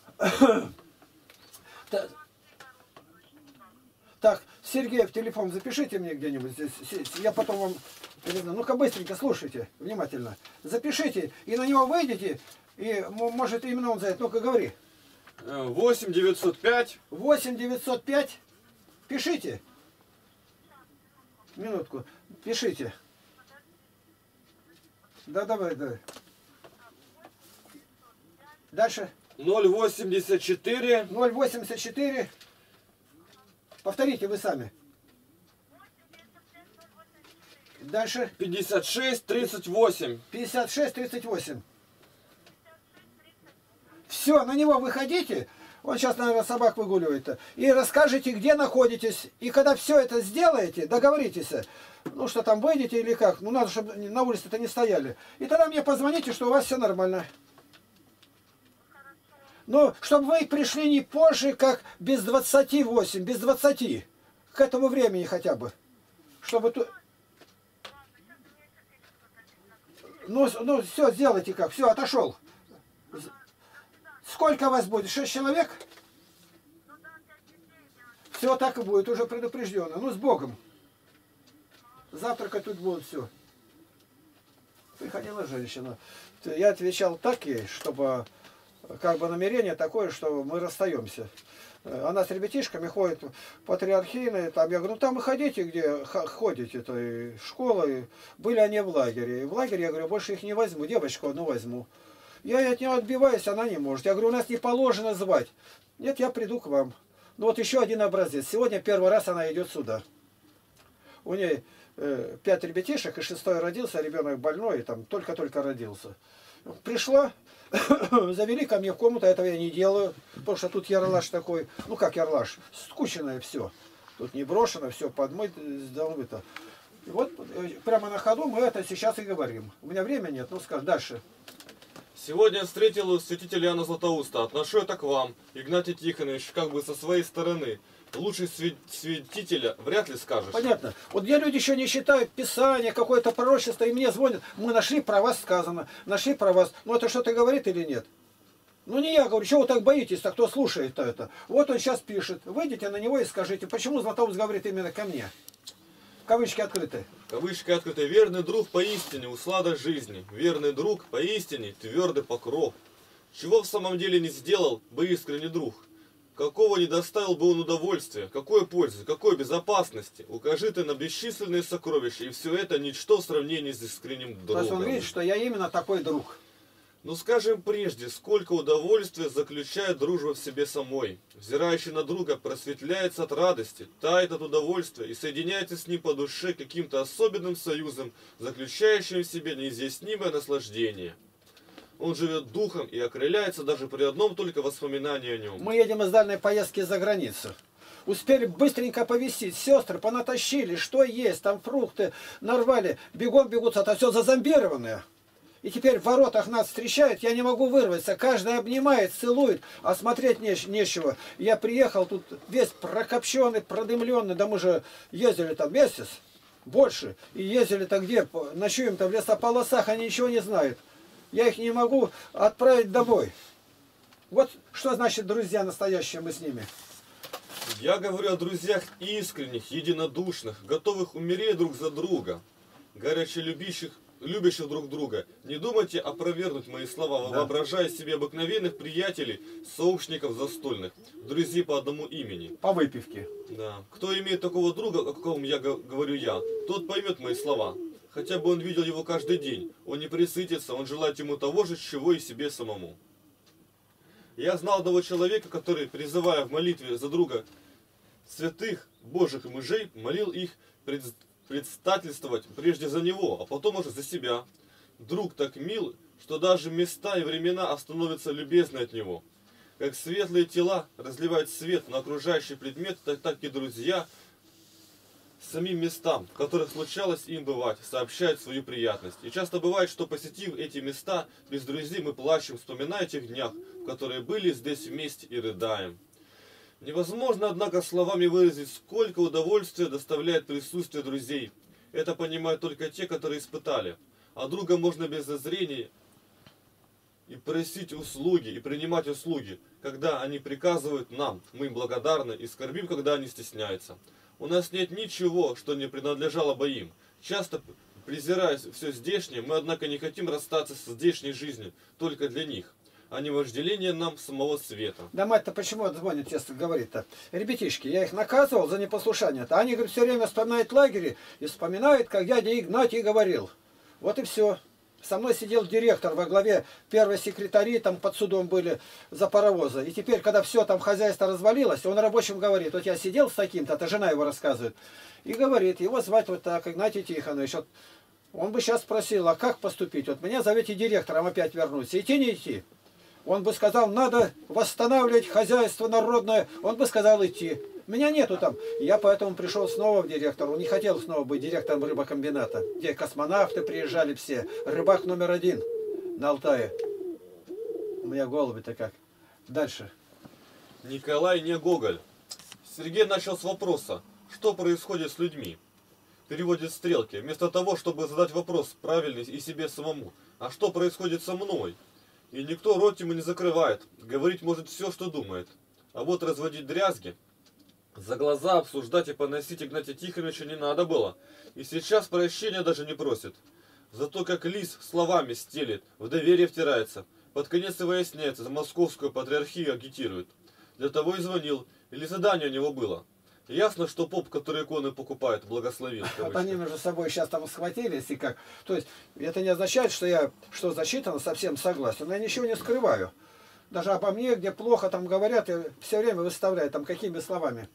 Так, Сергеев телефон запишите мне где-нибудь здесь. Я потом вам... Ну-ка быстренько слушайте, внимательно. Запишите, и на него выйдете, и может именно он зайдет. Ну-ка говори. 8 905. 8 905. Пишите. Минутку. Пишите. Да, давай. Дальше. 084. 084. Повторите вы сами. Дальше. 56 38. 56 38. Все, на него выходите. Он сейчас, наверное, собак выгуливает. И расскажите, где находитесь. И когда все это сделаете, договоритесь. Ну, что там, выйдете или как. Ну, надо, чтобы на улице-то не стояли. И тогда мне позвоните, что у вас все нормально. Ну, чтобы вы пришли не позже, как без 28, без 20. К этому времени хотя бы. Чтобы тут... Ну, все, сделайте как. Все, отошел. Сколько вас будет? 6 человек? Все так и будет, уже предупреждено. Ну, с Богом. Завтракать тут будут все. Приходила женщина. Я отвечал так ей, чтобы как бы намерение такое, что мы расстаемся. Она с ребятишками ходит патриархийные, там, я говорю, ну там и ходите, где ходите, то и школы. Были они в лагере. И в лагере, я говорю, больше их не возьму, девочку одну возьму. Я от нее отбиваюсь, она не может. Я говорю, у нас не положено звать. Нет, я приду к вам. Ну вот еще один образец. Сегодня первый раз она идет сюда. У нее 5 ребятишек, и 6-й родился, ребенок больной, там только-только родился. Пришла, завели ко мне в комнату, этого я не делаю, потому что тут ярлаш такой, ну как ярлаш, скученное все. Тут не брошено, все подмыть, сделано. И вот прямо на ходу мы это сейчас и говорим. У меня времени нет, ну скажем, дальше. Сегодня встретил святителя Иоанна Златоуста. Отношу это к вам, Игнатий Тихонович, как бы со своей стороны. Лучше святителя вряд ли скажешь. Понятно. Вот где люди еще не считают Писание, какое-то пророчество, и мне звонят, мы нашли про вас сказано, нашли про вас. Ну это что-то говорит или нет? Ну не я говорю, чего вы так боитесь-то, кто слушает-то это? Вот он сейчас пишет, выйдите на него и скажите, почему Златоуст говорит именно ко мне? Кавычки открыты. Кавычки открыты. Верный друг поистине услада жизни. Верный друг поистине твердый покров. Чего в самом деле не сделал бы искренний друг? Какого не доставил бы он удовольствия? Какой пользы? Какой безопасности? Укажи ты на бесчисленные сокровища, и все это ничто в сравнении с искренним другом. То есть он видит, что я именно такой друг. Ну скажем прежде, сколько удовольствия заключает дружба в себе самой. Взирающий на друга просветляется от радости, тает от удовольствия и соединяется с ним по душе каким-то особенным союзом, заключающим в себе неизъяснимое наслаждение. Он живет духом и окрыляется даже при одном только воспоминании о нем. Мы едем из дальней поездки за границу. Успели быстренько повесить, сестры понатащили, что есть, там фрукты нарвали, бегом бегут, это все зазомбированное. И теперь в воротах нас встречают, я не могу вырваться, каждый обнимает, целует, а смотреть нечего. Я приехал тут весь прокопченный, продымленный, да мы же ездили там месяц, больше, и ездили-то где, ночуем-то в лесополосах, они ничего не знают. Я их не могу отправить домой. Вот что значит друзья настоящие мы с ними. Я говорю о друзьях искренних, единодушных, готовых умереть друг за друга, горячо любящих друг друга. Не думайте опровергнуть мои слова, воображая себе обыкновенных приятелей, сообщников застольных, друзей по одному имени. По выпивке. Да. Кто имеет такого друга, о каком я говорю я, тот поймет мои слова. Хотя бы он видел его каждый день, он не пресытится, он желает ему того же, чего и себе самому. Я знал одного человека, который, призывая в молитве за друга святых Божьих и мужей, молил их предстательствовать прежде за него, а потом уже за себя. Друг так мил, что даже места и времена становятся любезны от него. Как светлые тела разливают свет на окружающий предмет, так и друзья самим местам, в которых случалось им бывать, сообщают свою приятность. И часто бывает, что посетив эти места без друзей, мы плачем, вспоминая о тех днях, в которые были здесь вместе, и рыдаем. Невозможно, однако, словами выразить, сколько удовольствия доставляет присутствие друзей. Это понимают только те, которые испытали. А друга можно без зазрения и просить услуги, и принимать услуги, когда они приказывают нам. Мы им благодарны и скорбим, когда они стесняются. У нас нет ничего, что не принадлежало бы им. Часто, презирая все здешнее, мы, однако, не хотим расстаться с здешней жизнью только для них, а не вожделение нам самого света. Да мать-то почему звонит, если говорит-то? Ребятишки, я их наказывал за непослушание-то. Они, говорят, все время вспоминают лагеря и вспоминают, как дядя Игнатий говорил. Вот и все. Со мной сидел директор во главе, первой секретари, там под судом были за паровоза. И теперь, когда все там хозяйство развалилось, он рабочим говорит, вот я сидел с таким-то, это жена его рассказывает, и говорит, его звать вот так, Игнатий Тихонович. Вот он бы сейчас спросил, а как поступить? Вот меня зовете директором опять вернуться, идти не идти? Он бы сказал, надо восстанавливать хозяйство народное, он бы сказал идти. Меня нету там. Я поэтому пришел снова в директор. Он не хотел снова быть директором рыбокомбината, где космонавты приезжали все. Рыбак номер 1 на Алтае. У меня голуби-то как. Дальше. Николай не Гоголь. Сергей начал с вопроса, что происходит с людьми. Переводит стрелки. Вместо того, чтобы задать вопрос правильный и себе самому. А что происходит со мной? И никто рот ему не закрывает. Говорить может все, что думает. А вот разводить дрязги, за глаза обсуждать и поносить Игнатия Тихоновича не надо было. И сейчас прощения даже не просит. Зато как лис словами стелит, в доверие втирается. Под конец и выясняется, за московскую патриархию агитирует. Для того и звонил. Или задание у него было. Ясно, что поп, который иконы покупает, благословил. Вот они между собой сейчас там схватились и как. То есть это не означает, что я, что зачитано, совсем согласен. Но я ничего не скрываю. Даже обо мне, где плохо там говорят, я все время выставляю, там какими словами.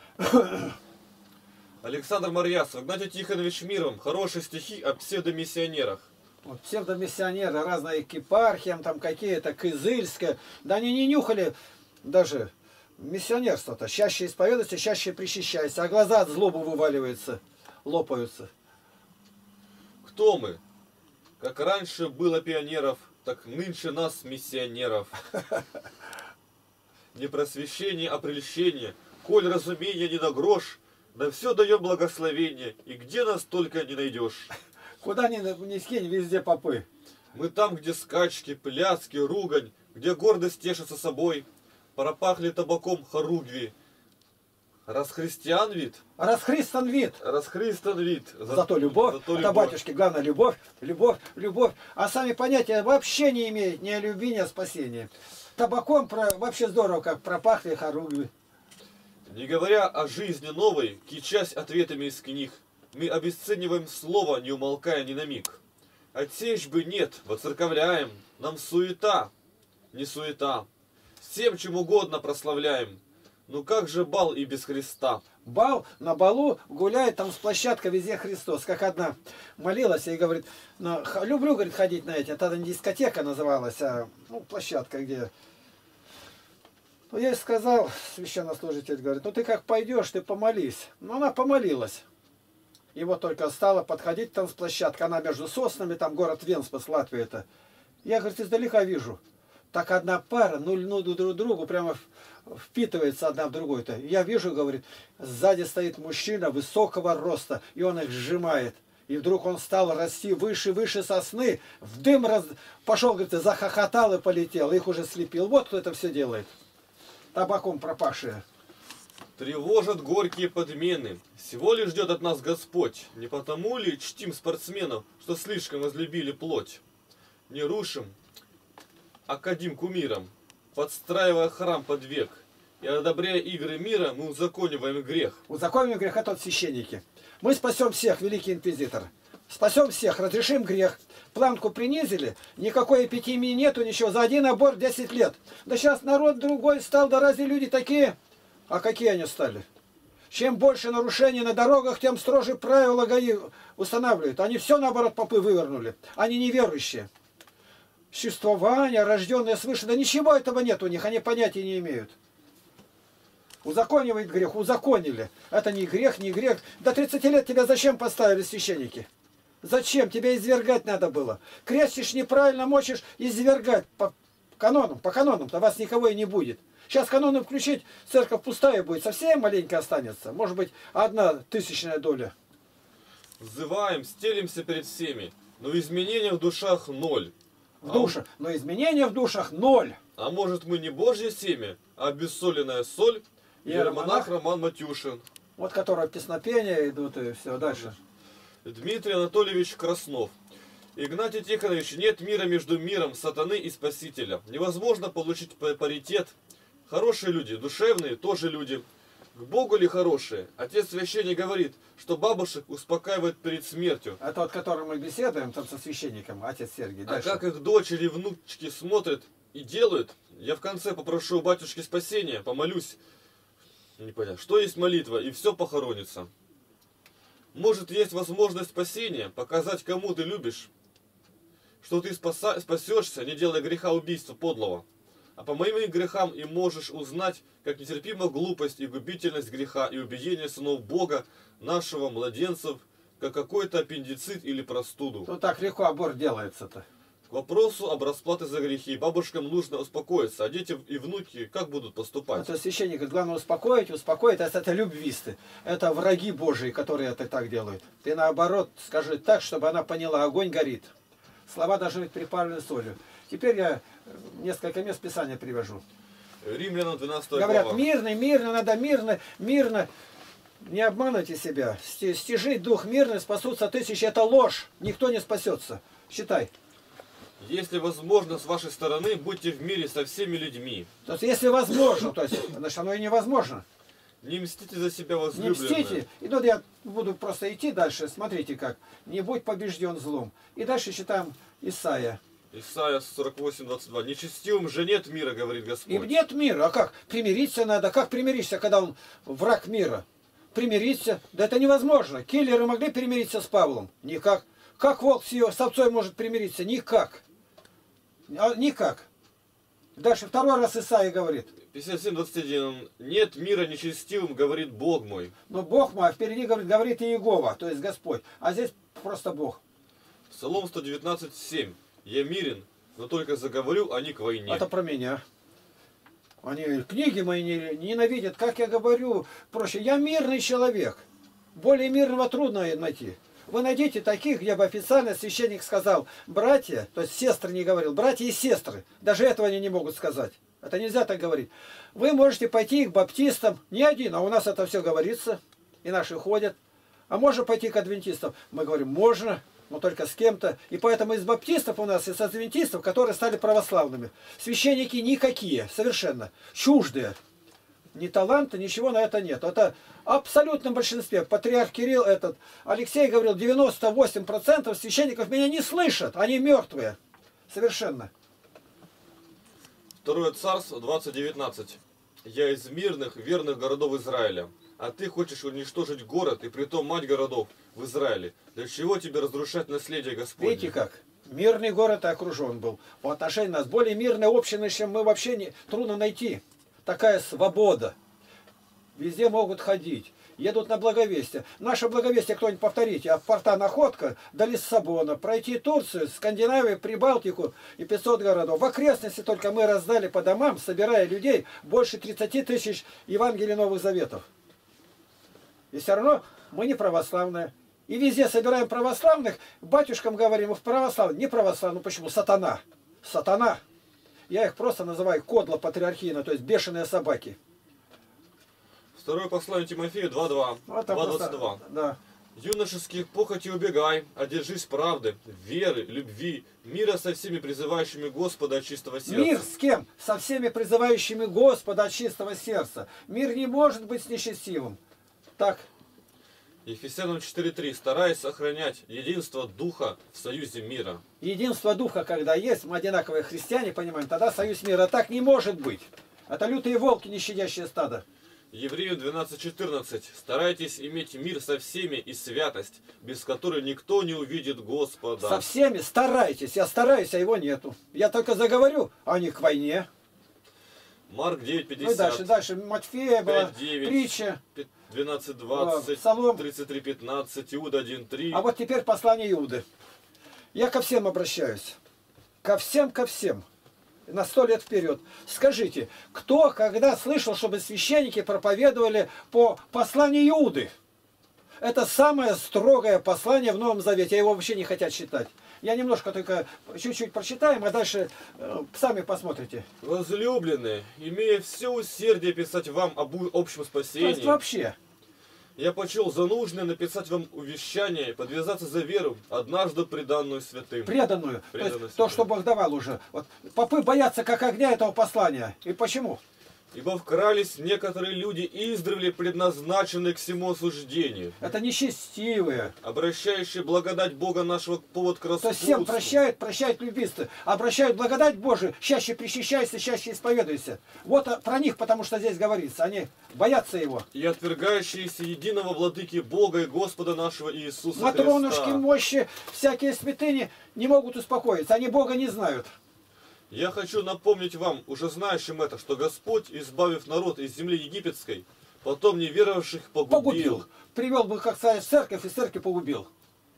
Александр Марьясов, Игнатий Тихонович Миром. Хорошие стихи о псевдомиссионерах. Вот псевдомиссионеры, разные к епархиям, там какие-то, Кызыльская. Да они не нюхали даже миссионерство-то. Чаще исповедуются, чаще причащаются, а глаза от злобы вываливаются, лопаются. Кто мы? Как раньше было пионеров, так нынче нас миссионеров. Не просвещение, а прельщение, коль разумение не на грош, да все даем благословение, и где нас только не найдешь. Куда ни скинь, везде попы. Мы там, где скачки, пляски, ругань, где гордость тешится собой, пропахли табаком хоругви. Расхристиан вид? Расхристан вид. Расхристан вид. Зато любовь. Зато Это, батюшки, главное, любовь, любовь, любовь. А сами понятия вообще не имеют ни о любви, ни о спасении. Табаком вообще здорово, как пропахли хоругви. Не говоря о жизни новой, кичась ответами из книг, мы обесцениваем слово, не умолкая ни на миг. Отсечь бы нет, воцерковляем, нам суета, не суета. Всем чем угодно прославляем. Ну как же бал и без Христа? Бал, на балу гуляет, там с площадка везде Христос. Как одна молилась и говорит, люблю, говорит, ходить на эти. Тогда не дискотека называлась, а площадка, где... Ну, я ей сказал, священнослужитель говорит, ну ты как пойдешь, ты помолись. Ну она помолилась. И вот только стала подходить там с площадка, она между соснами, там город Венспас, Латвия это. Я, говорит, издалека вижу. Так одна пара, ну друг другу прямо впитывается одна в другую-то. Я вижу, говорит, сзади стоит мужчина высокого роста, и он их сжимает. И вдруг он стал расти выше, выше сосны, в дым пошел, говорит, захохотал и полетел, их уже слепил. Вот кто это все делает. Табаком пропавшие. Тревожат горькие подмены. Всего лишь ждет от нас Господь. Не потому ли чтим спортсменов, что слишком возлюбили плоть? Не рушим, а кадим кумиром, подстраивая храм под век. И одобряя игры мира, мы узакониваем грех. Узакониваем грех, это священники. Мы спасем всех, великий инквизитор. Спасем всех, разрешим грех. Планку принизили, никакой эпитемии нету, ничего. За один аборт 10 лет. Да сейчас народ другой стал, да разве люди такие? А какие они стали? Чем больше нарушений на дорогах, тем строже правила ГАИ устанавливают. Они все, наоборот, попы вывернули. Они неверующие. Существование, рожденное свыше, да ничего этого нет у них, они понятия не имеют. Узаконивает грех, узаконили. Это не грех, не грех. До 30 лет тебя зачем поставили священники? Зачем? Тебя извергать надо было. Крестишь неправильно, мочишь, извергать по канонам-то вас никого и не будет. Сейчас каноны включить, церковь пустая будет, совсем маленько останется. Может быть, 1/1000 доля. Взываем, стелимся перед всеми, но изменения в душах ноль. В душах, но изменения в душах ноль. А может мы не Божье семя, а обессоленная соль? Иеромонах Роман Матюшин. Вот которого песнопения идут и все дальше. Дмитрий Анатольевич Краснов. Игнатий Тихонович, нет мира между миром сатаны и спасителя. Невозможно получить паритет. Хорошие люди, душевные тоже люди. К Богу ли хорошие? Отец священник говорит, что бабушек успокаивает перед смертью. Это вот которым мы беседуем там со священником, отец Сергий. Дальше. А как их дочери и внучки смотрят и делают, я в конце попрошу у батюшки спасения, помолюсь. Непонятно, что есть молитва, и все похоронится. Может, есть возможность спасения, показать, кому ты любишь, что ты спасешься, не делая греха убийства подлого. А по моим грехам и можешь узнать, как нетерпима глупость и губительность греха и убиение сынов Бога, нашего, младенцев, как какой-то аппендицит или простуду. Ну так легко аборт делается-то. К вопросу об расплате за грехи. Бабушкам нужно успокоиться, а дети и внуки как будут поступать? Это священник говорит, главное успокоить, это любвисты. Это враги Божии, которые это так делают. Ты наоборот скажи так, чтобы она поняла, огонь горит. Слова должны быть приправлены солью. Теперь я несколько мест Писания привожу. Римлянам 12 глава. Говорят, мирно, мирно, надо мирно, мирно. Не обманывайте себя. Стяжи дух мирный, спасутся тысячи. Это ложь. Никто не спасется. Считай. Если возможно, с вашей стороны, будьте в мире со всеми людьми. То есть, если возможно, то есть, значит, оно и невозможно. Не мстите за себя, Не возлюбленные. мстите. И тут я буду просто идти дальше. Смотрите как. Не будь побежден злом. И дальше читаем Исаия. Исайя 48:22. Нечестивым же нет мира, говорит Господь. И нет мира. А как? Примириться надо. Как примиришься, когда он враг мира? Примириться? Да это невозможно. Киллеры могли примириться с Павлом? Никак. Как волк с овцой может примириться? Никак. Никак. Дальше второй раз Исаия говорит. 57:21. Нет мира нечестивым, говорит Бог мой. Но Бог мой, а впереди говорит Иегова, то есть Господь. А здесь просто Бог. Псалом 119:7. Я мирен, но только заговорю, а не к войне. Это про меня. Они книги мои ненавидят, как я говорю, проще. Я мирный человек. Более мирного трудно найти. Вы найдите таких, где бы официально священник сказал, братья, то есть сестры не говорил, братья и сестры. Даже этого они не могут сказать. Это нельзя так говорить. Вы можете пойти к баптистам, не один, а у нас это все говорится, и наши ходят. А можно пойти к адвентистам? Мы говорим, можно, но только с кем-то. И поэтому из баптистов у нас, из адвентистов, которые стали православными, священники никакие, совершенно, чуждые. Ни таланта, ничего на это нет. Это в абсолютном большинстве. Патриарх Кирилл, Алексей говорил, 98% священников меня не слышат, они мертвые. Совершенно. 2 Царств 20:19. Я из мирных, верных городов Израиля, а ты хочешь уничтожить город и притом мать городов в Израиле. Для чего тебе разрушать наследие Господне? Видите как? Мирный город окружен был. По отношению нас более мирной общины, чем мы вообще трудно найти. Такая свобода. Везде могут ходить. Едут на Благовестие. Наше Благовестие, кто-нибудь повторите, от порта Находка до Лиссабона. Пройти Турцию, Скандинавию, Прибалтику и 500 городов. В окрестности только мы раздали по домам, собирая людей, больше 30 тысяч Евангелий Новых Заветов. И все равно мы не православные. И везде собираем православных, батюшкам говорим, в православных, не православных, почему? Сатана. Сатана. Я их просто называю кодла патриархийно, то есть бешеные собаки. Второе послание Тимофею 2:2. Вот 2:22. Да. Юношеских похотей убегай, одержись правды, веры, любви, мира со всеми призывающими Господа от чистого сердца. Мир с кем? Со всеми призывающими Господа от чистого сердца. Мир не может быть с нечестивым. Так. Ефесянам 4:3. Стараясь сохранять единство Духа в союзе мира. Единство Духа, когда есть, мы одинаковые христиане, понимаем, тогда союз мира. Так не может быть. Это лютые волки, не щадящие стадо. Еврею 12:14. Старайтесь иметь мир со всеми и святость, без которой никто не увидит Господа. Со всеми старайтесь. Я стараюсь, а его нету. Я только заговорю, а они к войне. Марк 9:50. Ну и дальше. Матфея была 5:9. притча. 12:20. Псалом. 33:15. Иуда 1:3. А вот теперь послание Иуды. Я ко всем обращаюсь. Ко всем, ко всем. На 100 лет вперед. Скажите, кто когда слышал, чтобы священники проповедовали по посланию Иуды? Это самое строгое послание в Новом Завете. Его вообще не хотят читать. Я немножко только чуть-чуть прочитаем, а дальше сами посмотрите. Возлюбленные, имея все усердие писать вам об общем То спасении, есть вообще. я почел за нужное написать вам увещание и подвязаться за веру, однажды преданную святым. Преданную. То Преданную есть то, святым. что Бог давал уже. Вот. Попы боятся как огня этого послания. И почему? Ибо вкрались некоторые люди издревле предназначенные к всему осуждению, Это нечестивые. обращающие благодать Бога нашего к повод к То распутству. есть всем прощают любисты, обращают благодать Божию, чаще причащайся, чаще исповедуйся. Вот про них, потому что здесь говорится, они боятся его. И отвергающиеся единого владыки Бога и Господа нашего Иисуса Матронушки, Христа. мощи, всякие святыни не могут успокоиться, они Бога не знают. Я хочу напомнить вам, уже знающим это, что Господь, избавив народ из земли египетской, потом неверовавших погубил. Привел бы как царь в церковь, и церковь погубил.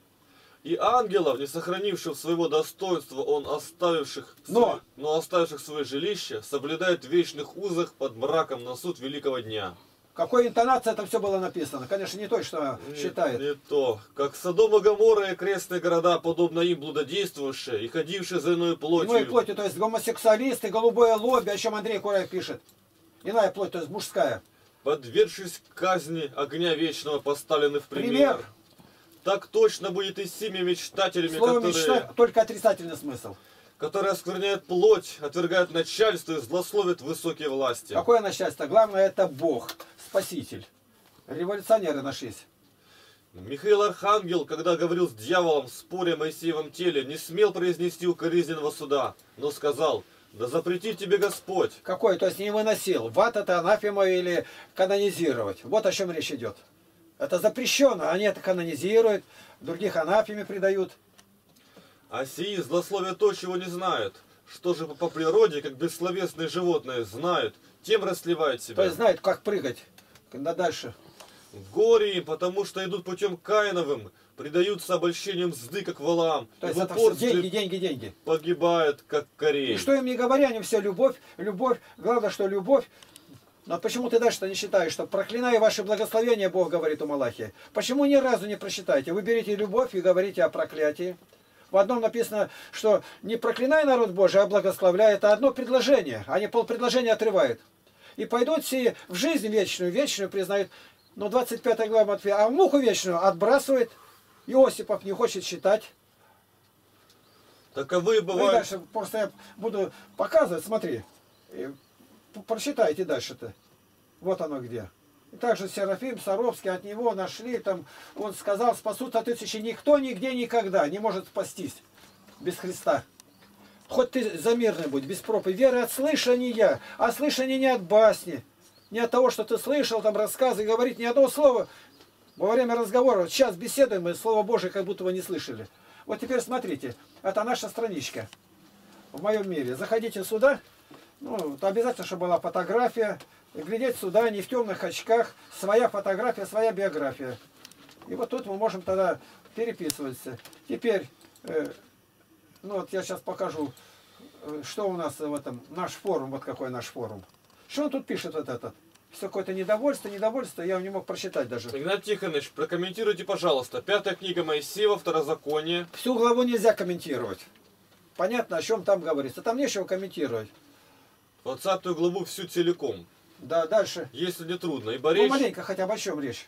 И ангелов, не сохранивших своего достоинства, он оставивших, Но оставивших свое жилище, соблюдает в вечных узах под мраком на суд великого дня. какой интонацией это все было написано. Конечно, не то, что считает. Не то. Как Содом и Гоморра и окрестные города, подобно им блудодействовавшие и ходившие за иной плотью. Иной плотью, то есть гомосексуалисты, голубое лобби, о чем Андрей Кураев пишет. Иная плоть, то есть мужская. Подвергшись казни огня вечного, поставлены в пример. Так точно будет и с теми мечтателями, Слово которые... мечта только отрицательный смысл. который оскверняет плоть, отвергает начальство и злословит высокие власти. Какое начальство? Главное, это Бог, Спаситель. Революционеры нашлись. Михаил Архангел, когда говорил с дьяволом в споре о Моисеевом теле, не смел произнести укоризненного суда, но сказал: да запретит тебе Господь. Какой? То есть не выносил. В ад это анафема или канонизировать. Вот о чем речь идет. Это запрещено. Они это канонизируют, других анафеме придают. А сии злословие то, чего не знают. Что же по природе, как бессловесные животные, знают, тем расливают себя. То есть знают, как прыгать. Когда дальше. Горе им, потому что идут путем Каиновым, предаются обольщением мзды, как Валаам, То и есть в это все упорстве деньги, деньги, деньги. погибают, как Корей. И что им не говоря, они все любовь, любовь. Главное, что любовь. Но почему ты дальше-то не считаешь, что проклинаю ваши благословения, Бог говорит у Малахии? Почему ни разу не прочитаете? Вы берете любовь и говорите о проклятии. В одном написано, что не проклинай народ Божий, а благословляй. Это одно предложение. Они полпредложения отрывают. И пойдут все в жизнь вечную, вечную признают. Но 25 глава Матфея, а муху вечную отбрасывает. Иосипов не хочет считать. Таковы Ну и бывают. дальше просто я буду показывать, смотри. Прочитайте дальше-то. Вот оно где. И также Серафим Саровский, от него нашли, там, он сказал, спасутся тысячи. Никто нигде никогда не может спастись без Христа. Хоть ты за мирный будь, без проповеди. Вера от слышания, а слышание не от басни. Не от того, что ты слышал, там рассказы, говорить ни одного слова. Во время разговора, вот сейчас беседуем, мы Слово Божие как будто вы не слышали. Вот теперь смотрите, это наша страничка в моем мире. Заходите сюда, ну, обязательно, чтобы была фотография. Глядеть сюда, не в темных очках. Своя фотография, своя биография. И вот тут мы можем тогда переписываться. Теперь, ну вот я сейчас покажу, что у нас в этом, наш форум, вот какой наш форум. Что он тут пишет вот этот? Все какое-то недовольство, я не мог прочитать даже. Игнатий Тихонович, прокомментируйте, пожалуйста. 5 книга Моисеева, Второзаконие. Всю главу нельзя комментировать. Понятно, о чем там говорится. Там нечего комментировать. 20 главу всю целиком. Да, дальше. Если не трудно. Ибо Ну, речь, маленько, хотя бы о чем речь.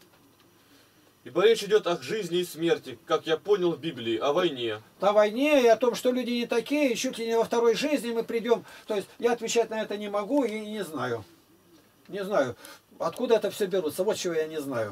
ибо речь идет о жизни и смерти, как я понял в Библии, о войне. О войне и о том, что люди не такие, и чуть ли не во второй жизни мы придем. То есть я отвечать на это не могу и не знаю. Не знаю, откуда это все берутся. Вот чего я не знаю.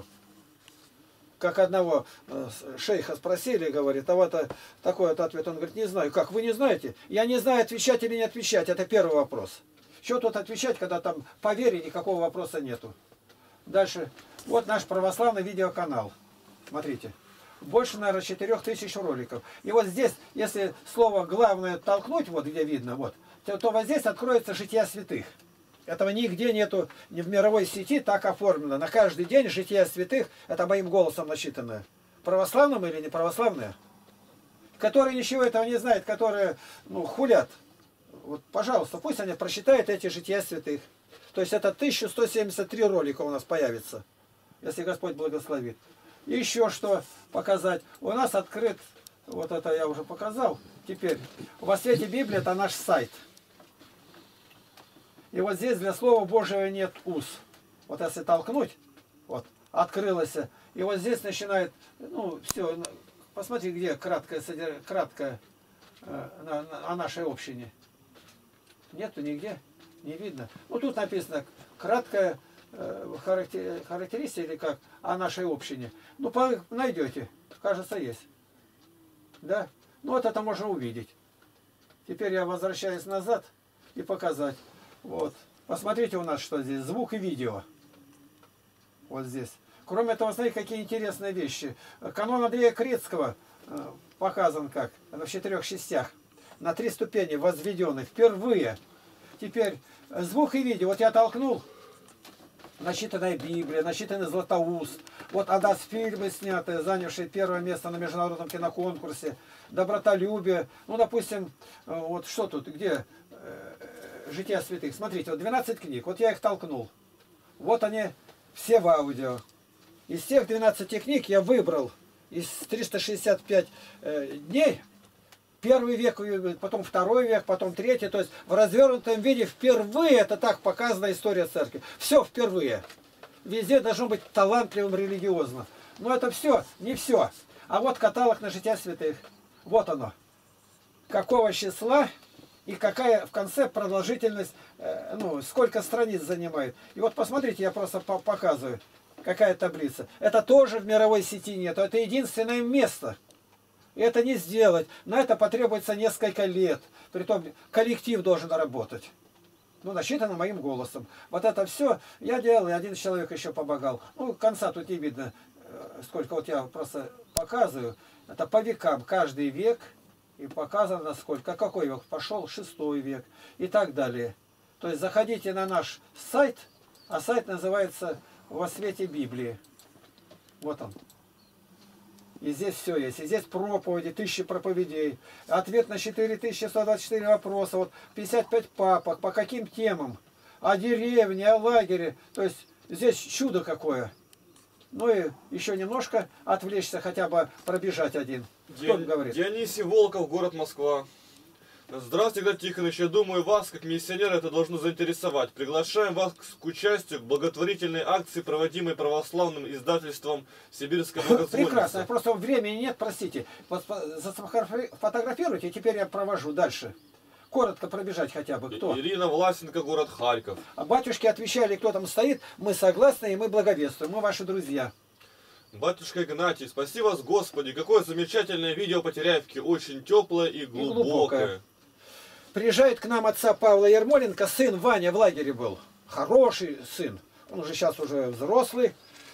Как одного шейха спросили, говорит, а вот такой вот ответ. Он говорит, не знаю. Как, вы не знаете? Я не знаю, отвечать или не отвечать. Это первый вопрос. Что тут отвечать, когда там по вере никакого вопроса нету. Дальше. Вот наш православный видеоканал. Смотрите. Больше, наверное, 4000 роликов. И вот здесь, если слово главное толкнуть, вот где видно, вот, то вот здесь откроется жития святых. Этого нигде нету, ни в мировой сети так оформлено. На каждый день жития святых, это моим голосом насчитанное. Православным или не православные? Которые ничего этого не знают, которые, ну, хулят. Вот, пожалуйста, пусть они прочитают эти жития святых. То есть это 1173 ролика у нас появится, если Господь благословит. И еще что показать. У нас открыт, вот это я уже показал. Теперь, во свете Библии это наш сайт. И вот здесь для Слова Божьего нет уз. Вот если толкнуть, вот, открылось. И вот здесь начинает, ну, все, посмотри, где краткое о нашей общине. Нету нигде, не видно. Ну, тут написано краткая характеристика или как о нашей общине. Ну, найдете, кажется, есть. Да? Ну, вот это можно увидеть. Теперь я возвращаюсь назад и показать. Вот. Посмотрите у нас, что здесь. Звук и видео. Вот здесь. Кроме этого, смотрите, какие интересные вещи. Канон Андрея Крицкого показан как. В 4 частях. На 3 ступени возведенный. Впервые. Теперь звук и видео. Вот я толкнул. Начитанная Библия, начитанный Златоуст. Вот фильмы снятые, занявшие первое место на международном киноконкурсе. Добротолюбие. Ну, допустим, вот что тут, где жития святых. Смотрите, вот 12 книг. Вот я их толкнул. Вот они все в аудио. Из тех 12 книг я выбрал из 365 дней. Первый век, потом второй век, потом третий. То есть в развернутом виде впервые это так показана история церкви. Все впервые. Везде должно быть талантливым религиозно. Но это все, не все. А вот каталог на жития святых. Вот оно. какого числа и какая в конце продолжительность, ну, сколько страниц занимает. И вот посмотрите, я просто показываю, какая таблица. Это тоже в мировой сети нет, это единственное место. И это не сделать. На это потребуется несколько лет. Притом коллектив должен работать. Ну, насчитано моим голосом. Вот это все я делал, и один человек еще помогал. Ну, конца тут не видно, сколько. Вот я просто показываю. Это по векам, каждый век. И показано, сколько, какой век пошел, 6 век и так далее. То есть заходите на наш сайт, а сайт называется «Во свете Библии». Вот он. И здесь все есть. И здесь проповеди, 1000 проповедей. Ответ на 4124 вопроса. Вот 55 папок. По каким темам? О деревне, о лагере. То есть здесь чудо какое. Ну и еще немножко отвлечься, хотя бы пробежать один. Кто говорит? Дионисий Волков, город Москва. Здравствуйте, Игнатий Тихонович. Я думаю, вас, как миссионера, это должно заинтересовать. Приглашаем вас к участию в благотворительной акции, проводимой православным издательством «Сибирская благотворительность». Прекрасно. Просто времени нет, простите. Фотографируйте, теперь я провожу дальше. Коротко пробежать хотя бы. Кто? Ирина Власенко, город Харьков. А батюшки отвечали, кто там стоит. Мы согласны и мы благовествуем. Мы ваши друзья. Батюшка Игнатий, спаси вас, Господи. Какое замечательное видео по Теряевке. Очень теплое и глубокое. Приезжает к нам отца Павла Ермоленко. Сын Ваня в лагере был. Хороший сын. Он уже сейчас уже взрослый.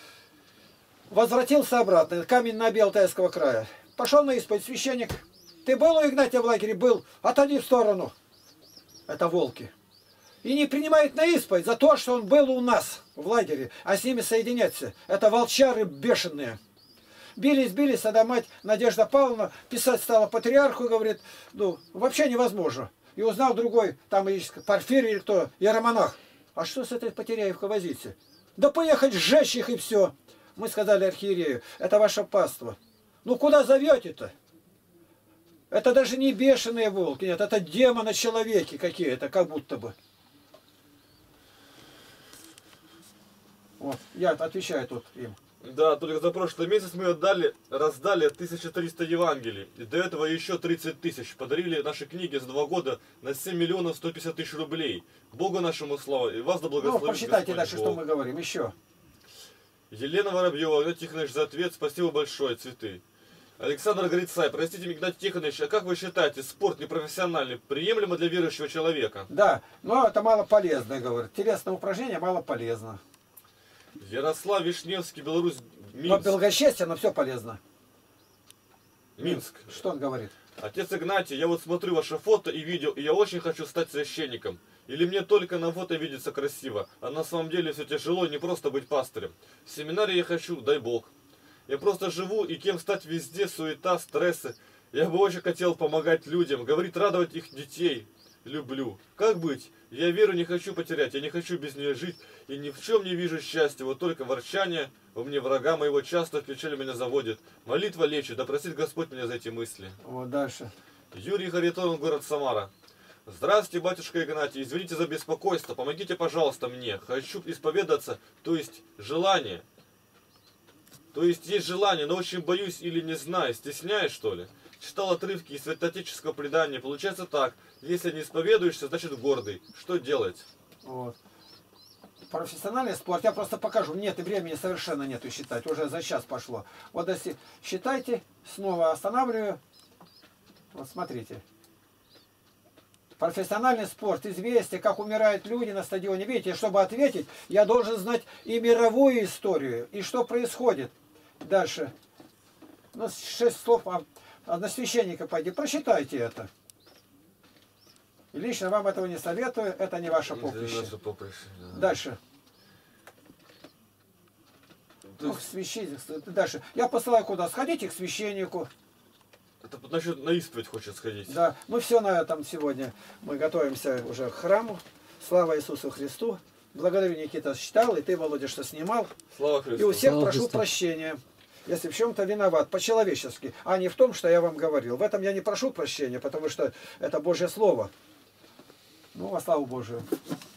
Возвратился обратно. Каменно-Оби Алтайского края. Пошел на исповедь. Священник. Ты был у Игнатия в лагере? Был. Отойди в сторону. Это волки. И не принимает на исповедь за то, что он был у нас в лагере, а с ними соединяться. Это волчары бешеные. Бились, тогда мать Надежда Павловна писать стала патриарху, говорит, ну, вообще невозможно. И узнал другой, там есть Порфирий или кто, иеромонах. А что с этой Потеряевкой возиться? Да поехать сжечь их и все. Мы сказали архиерею, это ваше паство. Ну куда зовете-то? Это даже не бешеные волки, нет, это демоны-человеки какие-то, как будто бы. Вот, я отвечаю тут им. Да, только за прошлый месяц мы раздали 1300 Евангелий. И до этого еще 30 тысяч. Подарили наши книги за 2 года на 7 миллионов 150 тысяч рублей. Богу нашему слава. И вас да благословит Ну, прочитайте Господь дальше, Бог. что мы говорим. Еще. Елена Воробьева, Игнатий Тихонович, за ответ. Спасибо большое, цветы. Александр Грицай, простите меня, Игнатий Тихонович, а как вы считаете, спорт непрофессиональный приемлемо для верующего человека? Да, но это мало полезно, говорит. Телесное упражнение мало полезно. Ярослав Вишневский, Беларусь, Минск. Но благочестие, но все полезно. Минск. Что он говорит? Отец Игнатий, я вот смотрю ваше фото и видео, и я очень хочу стать священником. Или мне только на фото видится красиво, а на самом деле все тяжело, не просто быть пастырем. В семинаре я хочу, дай Бог. Я просто живу, и кем стать везде, суета, стрессы. Я бы очень хотел помогать людям, говорить, радовать их детей. Люблю. Как быть? Я веру не хочу потерять, я не хочу без нее жить, и ни в чем не вижу счастья, вот только ворчание. У меня врага моего часто в печали меня заводит. Молитва лечит, да простит Господь меня за эти мысли. Вот дальше. Юрий Харитонов, город Самара. Здравствуйте, батюшка Игнатий, извините за беспокойство, помогите, пожалуйста, мне. Хочу исповедаться, то есть желание. То есть есть желание, но очень боюсь или не знаю, стесняюсь, что ли? Читал отрывки из святоотеческого предания. Получается так, если не исповедуешься, значит гордый. Что делать? Вот. Профессиональный спорт, я просто покажу. Нет, и времени совершенно нету считать. Уже за час пошло. Вот если считайте, снова останавливаю. Вот смотрите. Профессиональный спорт, известие, как умирают люди на стадионе. Видите, чтобы ответить, я должен знать и мировую историю, и что происходит. Дальше. Ну, 6 слов на священника пойди. Прочитайте это. И лично вам этого не советую, это не ваше поприще. Да. Дальше. Ну, священник. Дальше. Я посылаю куда? Сходите к священнику. Это насчет на исповедь хочет сходить. Да, мы все на этом сегодня. Мы готовимся уже к храму. Слава Иисусу Христу. Благодарю, Никита, читал, и ты, Володя, что снимал. Слава Христу. И у всех Слава прошу Христу. прощения, если в чем-то виноват, по-человечески, а не в том, что я вам говорил. В этом я не прошу прощения, потому что это Божье Слово. Ну, во славу Божию.